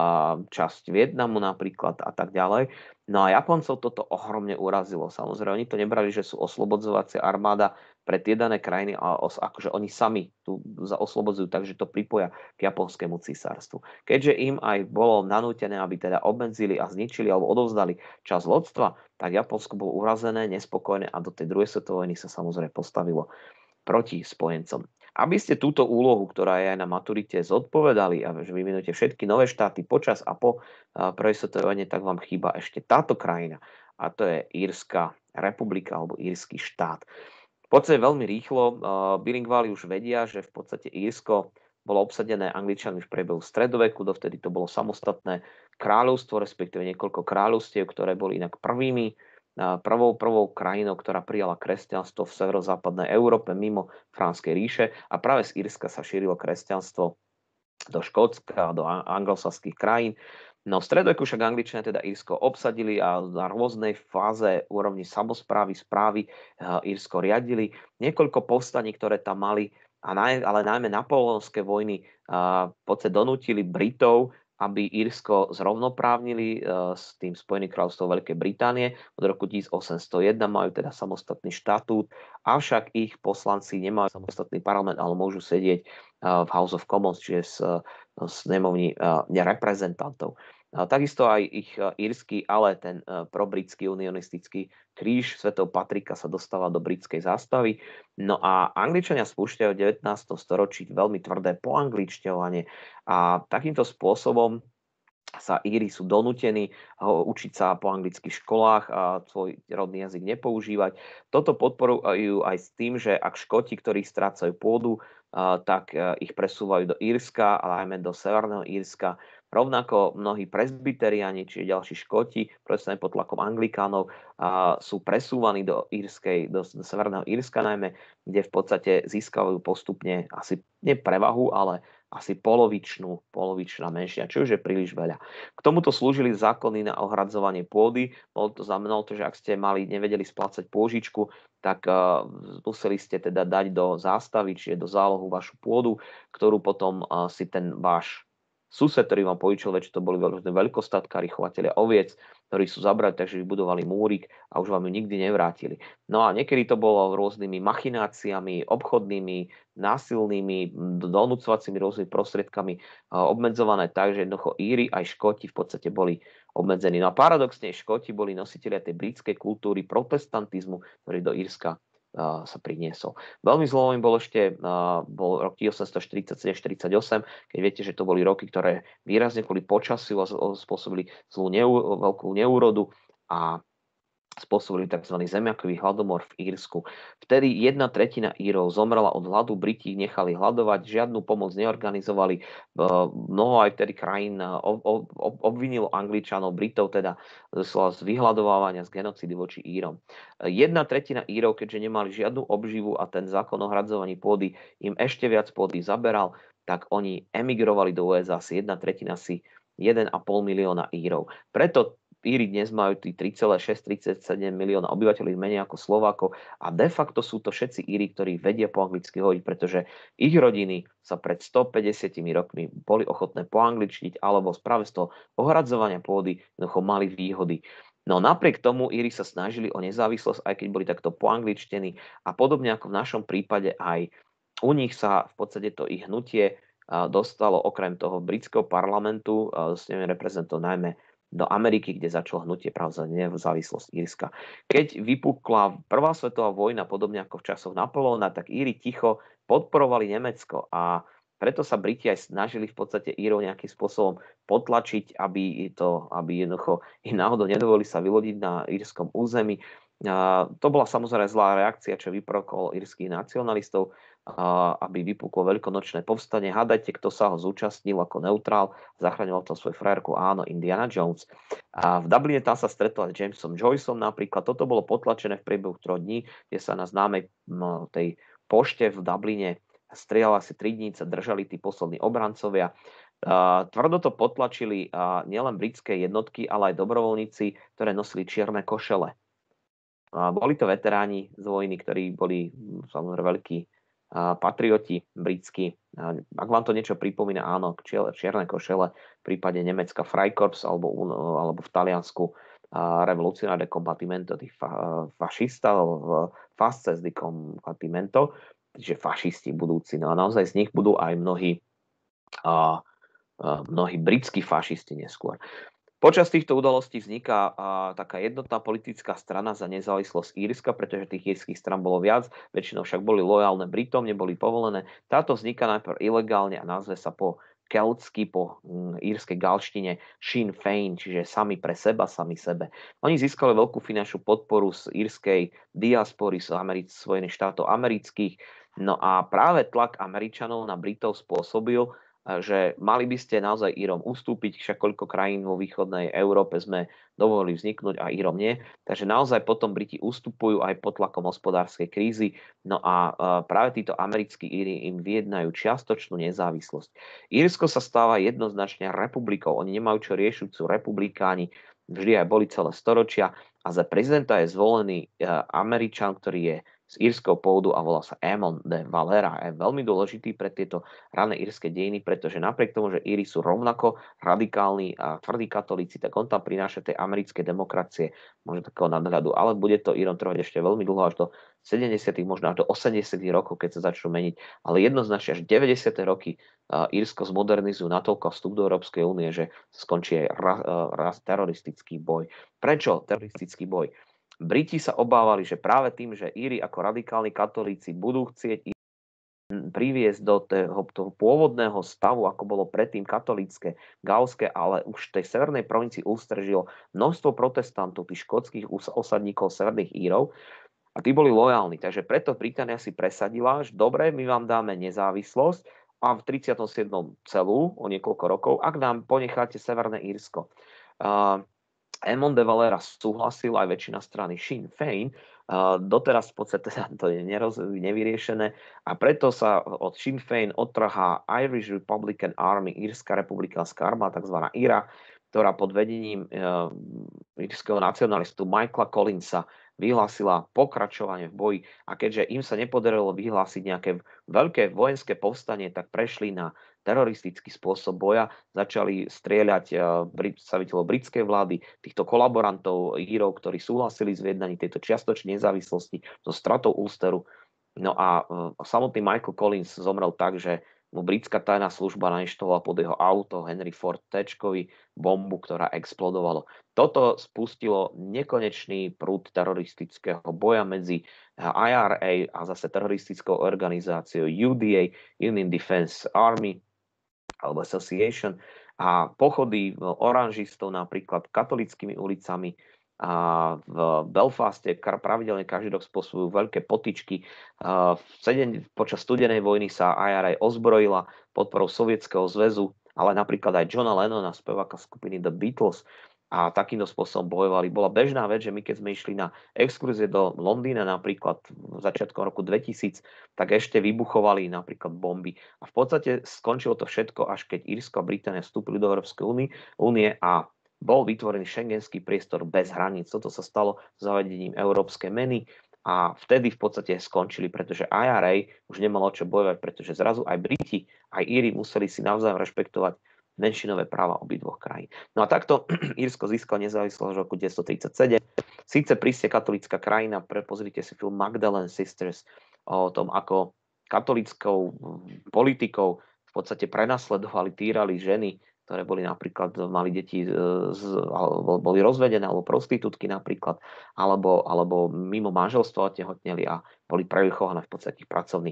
časť Vietnamu napríklad a tak ďalej. No a Japoncov toto ohromne urazilo. Samozrejme, oni to nebrali, že sú oslobodzovacia armáda pre tie dané krajiny, a akože oni sami tu oslobodzujú, takže to pripoja k japonskému císarstvu. Keďže im aj bolo nanútené, aby teda obmedzili a zničili alebo odovzdali časť lodstva, tak Japonsko bolo urazené, nespokojné a do tej druhej svetovej vojny sa samozrejme postavilo proti spojencom. Aby ste túto úlohu, ktorá je aj na maturite, zodpovedali a že vyvinujete všetky nové štáty počas a po prvej svetovej vojne, tak vám chýba ešte táto krajina. A to je Írska republika alebo írsky štát. V podstate veľmi rýchlo bilingváli už vedia, že v podstate Írsko bolo obsadené Angličanmi v priebehu stredoveku, dovtedy to bolo samostatné kráľovstvo, respektíve niekoľko kráľovstiev, ktoré boli inak prvými Prvou, prvou krajinou, ktorá prijala kresťanstvo v severozápadnej Európe mimo Franskej ríše a práve z Írska sa šírilo kresťanstvo do Škótska a do anglosaských krajín. No v stredoveku však Angličania teda Írsko obsadili a na rôznej fáze úrovni samosprávy, správy Írsko riadili. Niekoľko povstaní, ktoré tam mali, a naj, ale najmä napoleonské vojny v podstate donútili Britov, aby Írsko zrovnoprávnili s tým Spojeným kráľovstvom Veľkej Británie. Od roku tisícosemstojeden majú teda samostatný štatút, avšak ich poslanci nemajú samostatný parlament, ale môžu sedieť v House of Commons, čiže v snemovni reprezentantov. Takisto aj ich írsky, ale ten probritský unionistický kríž svätého Patrika sa dostáva do britskej zástavy. No a Angličania spúšťajú v devätnástom storočí veľmi tvrdé poangličťovanie a takýmto spôsobom sa Íri sú donútení učiť sa po anglických školách a svoj rodný jazyk nepoužívať. Toto podporujú aj s tým, že ak Škoti, ktorí strácajú pôdu, tak ich presúvajú do Írska, ale najmä do Severného Írska. Rovnako mnohí presbyteriáni, čiže ďalší Škoti, presne pod tlakom Anglikánov, sú presúvaní do, Írskej, do, do Severného Írska najmä, kde v podstate získajú postupne asi nie prevahu, ale asi polovičnú, polovičná menšia, čo už je príliš veľa. K tomuto slúžili zákony na ohradzovanie pôdy. Bolo to znamenalo to, že ak ste mali, nevedeli splácať pôžičku, tak uh, museli ste teda dať do zástavy, čiže do zálohu vašu pôdu, ktorú potom uh, si ten váš sused, ktorý vám požičil, väčšie to boli veľkostatkári, chovatelia oviec, ktorí sú zabrali, takže vybudovali múrik a už vám ju nikdy nevrátili. No a niekedy to bolo rôznymi machináciami, obchodnými, násilnými, donúcovacími rôznymi prostriedkami obmedzované tak, že jednoducho Íri aj Škoti v podstate boli obmedzení. No a paradoxne Škoti boli nositelia tej britskej kultúry protestantizmu, ktorý do Írska sa priniesol. Veľmi zlomovým bol ešte bol rok tisícosemstoštyridsaťsedem štyridsaťosem, keď viete, že to boli roky, ktoré výrazne kvôli počasiu spôsobili zlú neu, veľkú neúrodu a spôsobili tzv. Zemiakový hladomor v Írsku. Vtedy jedna tretina Írov zomrela od hladu, Briti nechali hladovať, žiadnu pomoc neorganizovali. Mnoho aj vtedy krajín obvinilo Angličanov, Britov teda z vyhľadovávania, z genocídy voči Írom. Jedna tretina Írov, keďže nemali žiadnu obživu a ten zákon o hradzovaní pôdy im ešte viac pôdy zaberal, tak oni emigrovali do ú es á, asi jedna tretina si jeden a pol milióna Írov. Preto Íri dnes majú tí tri celé šesť tridsaťsedem milióna obyvateľov, menej ako Slovákov a de facto sú to všetci Íri, ktorí vedia po anglicky hovoriť, pretože ich rodiny sa pred stopäťdesiatimi rokmi boli ochotné poangličniť alebo práve z toho ohradzovania pôdy jednoducho mali výhody. No napriek tomu Íri sa snažili o nezávislosť, aj keď boli takto poangličtení a podobne ako v našom prípade aj u nich sa v podstate to ich hnutie dostalo okrem toho britského parlamentu, s nimi reprezentov najmä do Ameriky, kde začalo hnutie práve za nezávislosť Írska. Keď vypukla prvá svetová vojna, podobne ako v časoch Napoleona, tak Íri ticho podporovali Nemecko a Preto sa Briti aj snažili v podstate Írov nejakým spôsobom potlačiť, aby, to, aby jednoducho im náhodou nedovolili sa vylodiť na írskom území. A to bola samozrejme zlá reakcia, čo vyprovokovalo írskych nacionalistov, a aby vypuklo veľkonočné povstanie. Hádajte, kto sa ho zúčastnil ako neutrál, zachraňoval to svoju frajerku, áno, Indiana Jones. A v Dubline tam sa stretol s Jamesom Joyceom napríklad. Toto bolo potlačené v priebehu troch dní, kde sa na známej no, tej pošte v Dubline strieľala asi tri dní, sa držali tí poslední obrancovia. Uh, tvrdo to potlačili uh, nielen britské jednotky, ale aj dobrovoľníci, ktoré nosili čierne košele. Uh, boli to veteráni z vojny, ktorí boli hm, samozrejme veľkí uh, patrioti britskí. Uh, ak vám to niečo pripomína, áno, čierne košele v prípade Nemecka Freikorps alebo, uh, alebo v Taliansku uh, Revolucionario Combattimento di fa- Fascista v Fasces di Combattimento, že fašisti budúci. No a naozaj z nich budú aj mnohí, a, a, mnohí britskí fašisti neskôr. Počas týchto udalostí vzniká a, taká jednotná politická strana za nezávislosť Írska, pretože tých írskych stran bolo viac, väčšinou však boli lojálne Britom, neboli povolené. Táto vzniká najprv ilegálne a nazve sa po keltsky, po mm, írskej galštine Sinn Féin, čiže sami pre seba, sami sebe. Oni získali veľkú finančnú podporu z írskej diaspory z Americ- Spojených štátov amerických. No a práve tlak Američanov na Britov spôsobil, že mali by ste naozaj Írom ustúpiť, však koľko krajín vo východnej Európe sme dovolili vzniknúť a Írom nie. Takže naozaj potom Briti ustupujú aj pod tlakom hospodárskej krízy. No a práve títo americkí Íri im vyjednajú čiastočnú nezávislosť. Írsko sa stáva jednoznačne republikou. Oni nemajú čo riešujúcu republikáni, vždy aj boli celé storočia a za prezidenta je zvolený Američan, ktorý je z írskeho pôvodu a volá sa Eamon de Valera. Je veľmi dôležitý pre tieto rané írske dejiny, pretože napriek tomu, že Íri sú rovnako radikálni a tvrdí katolíci, tak on tam prináša tej americkej demokracie, možno takého nadhľadu, ale bude to Írom trvať ešte veľmi dlho, až do sedemdesiatych, možno až do osemdesiatych rokov, keď sa začnú meniť, ale jednoznačne až deväťdesiate roky Írsko zmodernizujú natoľko vstup do Európskej únie, že skončí aj raz, raz teroristický boj. Prečo teroristický boj? Briti sa obávali, že práve tým, že Íri ako radikálni katolíci budú chcieť priviesť do toho, toho pôvodného stavu, ako bolo predtým katolícke, gaulské, ale už v tej severnej provincii Ulster žilo množstvo protestantov, tých škótskych osadníkov severných Írov, a tí boli lojálni. Takže preto Británia si presadila, že dobre, my vám dáme nezávislosť a v tridsiatom siedmom celú, o niekoľko rokov, ak nám ponecháte Severné Írsko. Uh, Eamon de Valera súhlasil, aj väčšina strany Sinn Féin. Uh, doteraz v podstate to je neroz, nevyriešené a preto sa od Sinn Féin odtrhá Irish Republican Army, Írska republikánska armáda, tzv. í er á, ktorá pod vedením uh, írskeho nacionalistu Michaela Collinsa vyhlásila pokračovanie v boji. A keďže im sa nepodarilo vyhlásiť nejaké veľké vojenské povstanie, tak prešli na teroristický spôsob boja, začali strieľať predstaviteľov britskej vlády, týchto kolaborantov Írov, ktorí súhlasili s vyjednaním tejto čiastočnej nezávislosti so stratou Ulsteru. No a samotný Michael Collins zomrel tak, že mu britská tajná služba nainštalovala pod jeho auto Henry Ford T-čkovi bombu, ktorá explodovala. Toto spustilo nekonečný prúd teroristického boja medzi í er á a zase teroristickou organizáciou ú dé á, Union Defense Army, alebo Association, a pochody oranžistov napríklad katolickými ulicami a v Belfaste pravidelne každý rok spôsobujú veľké potyčky. Počas studenej vojny sa í er á ozbrojila podporou Sovietskeho zväzu, ale napríklad aj Johna Lennona, speváka skupiny The Beatles, a takýmto spôsobom bojovali. Bola bežná vec, že my keď sme išli na exkurzie do Londýna napríklad v začiatkom roku dvetisíc, tak ešte vybuchovali napríklad bomby. A v podstate skončilo to všetko, až keď Írsko a Británia vstúpili do Európskej únie a bol vytvorený šengenský priestor bez hraníc. Toto sa stalo zavedením európskej meny a vtedy v podstate skončili, pretože í er á už nemalo čo bojovať, pretože zrazu aj Briti, aj Íri museli si navzájom rešpektovať menšinové práva obidvoch krajín. No a takto Írsko získalo nezávislosť v roku devätnásťstotridsaťsedem. Síce prísne katolícka krajina, pozrite si film Magdalene Sisters o tom, ako katolíckou politikou v podstate prenasledovali, týrali ženy, ktoré boli napríklad, mali deti, z, alebo boli rozvedené, alebo prostitútky napríklad, alebo, alebo mimo manželstva otehotneli a boli prevychované v podstate pracovných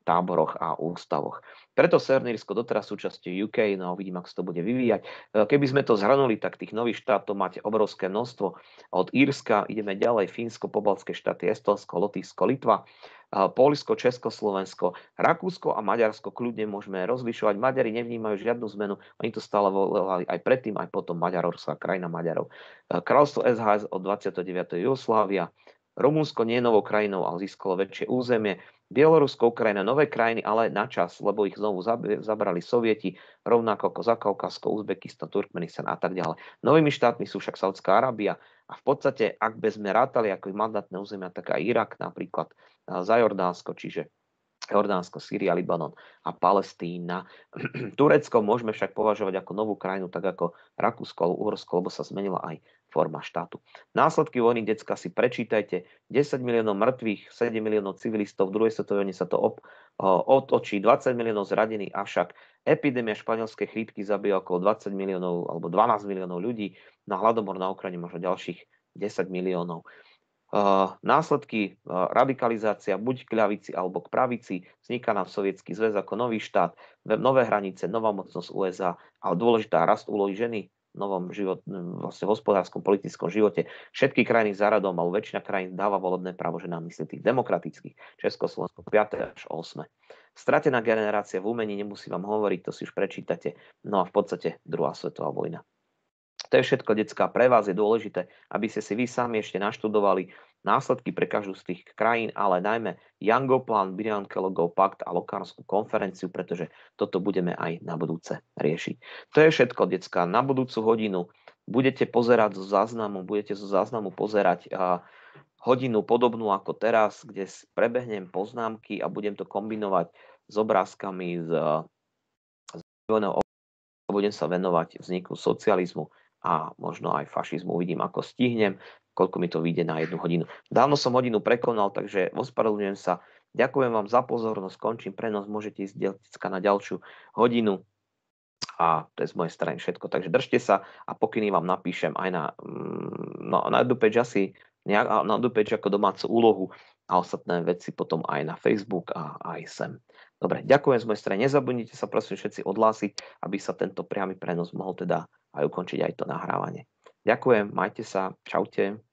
táboroch a ústavoch. Preto Severné Írsko doteraz súčasťou ú ká, no uvidím, ako sa to bude vyvíjať. Keby sme to zhrnuli, tak tých nových štátov máte obrovské množstvo. Od Írska ideme ďalej, Fínsko, pobaltské štáty, Estónsko, Lotyšsko, Litva, Poľsko, Československo, Rakúsko a Maďarsko kľudne môžeme rozlišovať. Maďari nevnímajú žiadnu zmenu, oni to stále volali aj predtým, aj potom Maďarorská krajina Maďarov. Kráľovstvo es há es od dvadsiateho deviateho Jugoslávia, Rumunsko nie je novou krajinou, ale získalo väčšie územie. Bielorusko, Ukrajina, nové krajiny, ale na čas, lebo ich znovu zabrali Sovieti, rovnako ako Zakaukasko, Uzbekistan, Turkmenistan a tak ďalej. Novými štátmi sú však Saudská Arábia a v podstate, ak by sme rátali ako mandátne územia, tak aj Irak napríklad, za Jordánsko, čiže Jordánsko, Sýria, Libanon a Palestína. Turecko môžeme však považovať ako novú krajinu, tak ako Rakúsko alebo Uhorsko, lebo sa zmenila aj forma štátu. Následky vojny, decka, si prečítajte. desať miliónov mŕtvych, sedem miliónov civilistov, v druhej svetovej vojne sa to op, otočí, dvadsať miliónov zradených, avšak epidémia španielskej chrípky zabíja okolo dvadsať miliónov alebo dvanásť miliónov ľudí, na hladomor na Ukrajine možno ďalších desať miliónov. Uh, následky, uh, radikalizácia buď k ľavici alebo k pravici, vzniká nám Sovietsky zväz ako nový štát, nové hranice, nová mocnosť ú es á, ale dôležitá rast úlohy ženy v novom život, vlastne v hospodárskom, politickom živote. Všetky krajiny za radom, alebo väčšina krajín dáva volebné právo ženám, myslím tých demokratických, Československo piate až ôsme. Stratená generácia v umení, nemusím vám hovoriť, to si už prečítate. No a v podstate druhá svetová vojna. To je všetko, decká. Pre vás je dôležité, aby ste si vy sami ešte naštudovali následky pre každú z tých krajín, ale najmä Youngov plán, Briankelogov pakt a Lokárskú konferenciu, pretože toto budeme aj na budúce riešiť. To je všetko, decká. Na budúcu hodinu budete pozerať zo záznamu, budete zo záznamu pozerať a hodinu podobnú ako teraz, kde prebehnem poznámky a budem to kombinovať s obrázkami z, z budem sa venovať vzniku socializmu a možno aj fašizmu. Uvidím, ako stihnem, koľko mi to vyjde na jednu hodinu. Dávno som hodinu prekonal, takže ospravedlňujem sa. Ďakujem vám za pozornosť, končím prenos, môžete ísť decka na ďalšiu hodinu. A to je z mojej strany všetko. Takže držte sa a pokyny vám napíšem aj na, no, na EduPage asi nejak, na EduPage ako domácu úlohu a ostatné veci potom aj na Facebook a aj sem. Dobre, ďakujem z mojej strany. Nezabudnite sa prosím všetci odhlásiť, aby sa tento priamy prenos mohol teda aj ukončiť aj to nahrávanie. Ďakujem, majte sa, čaute.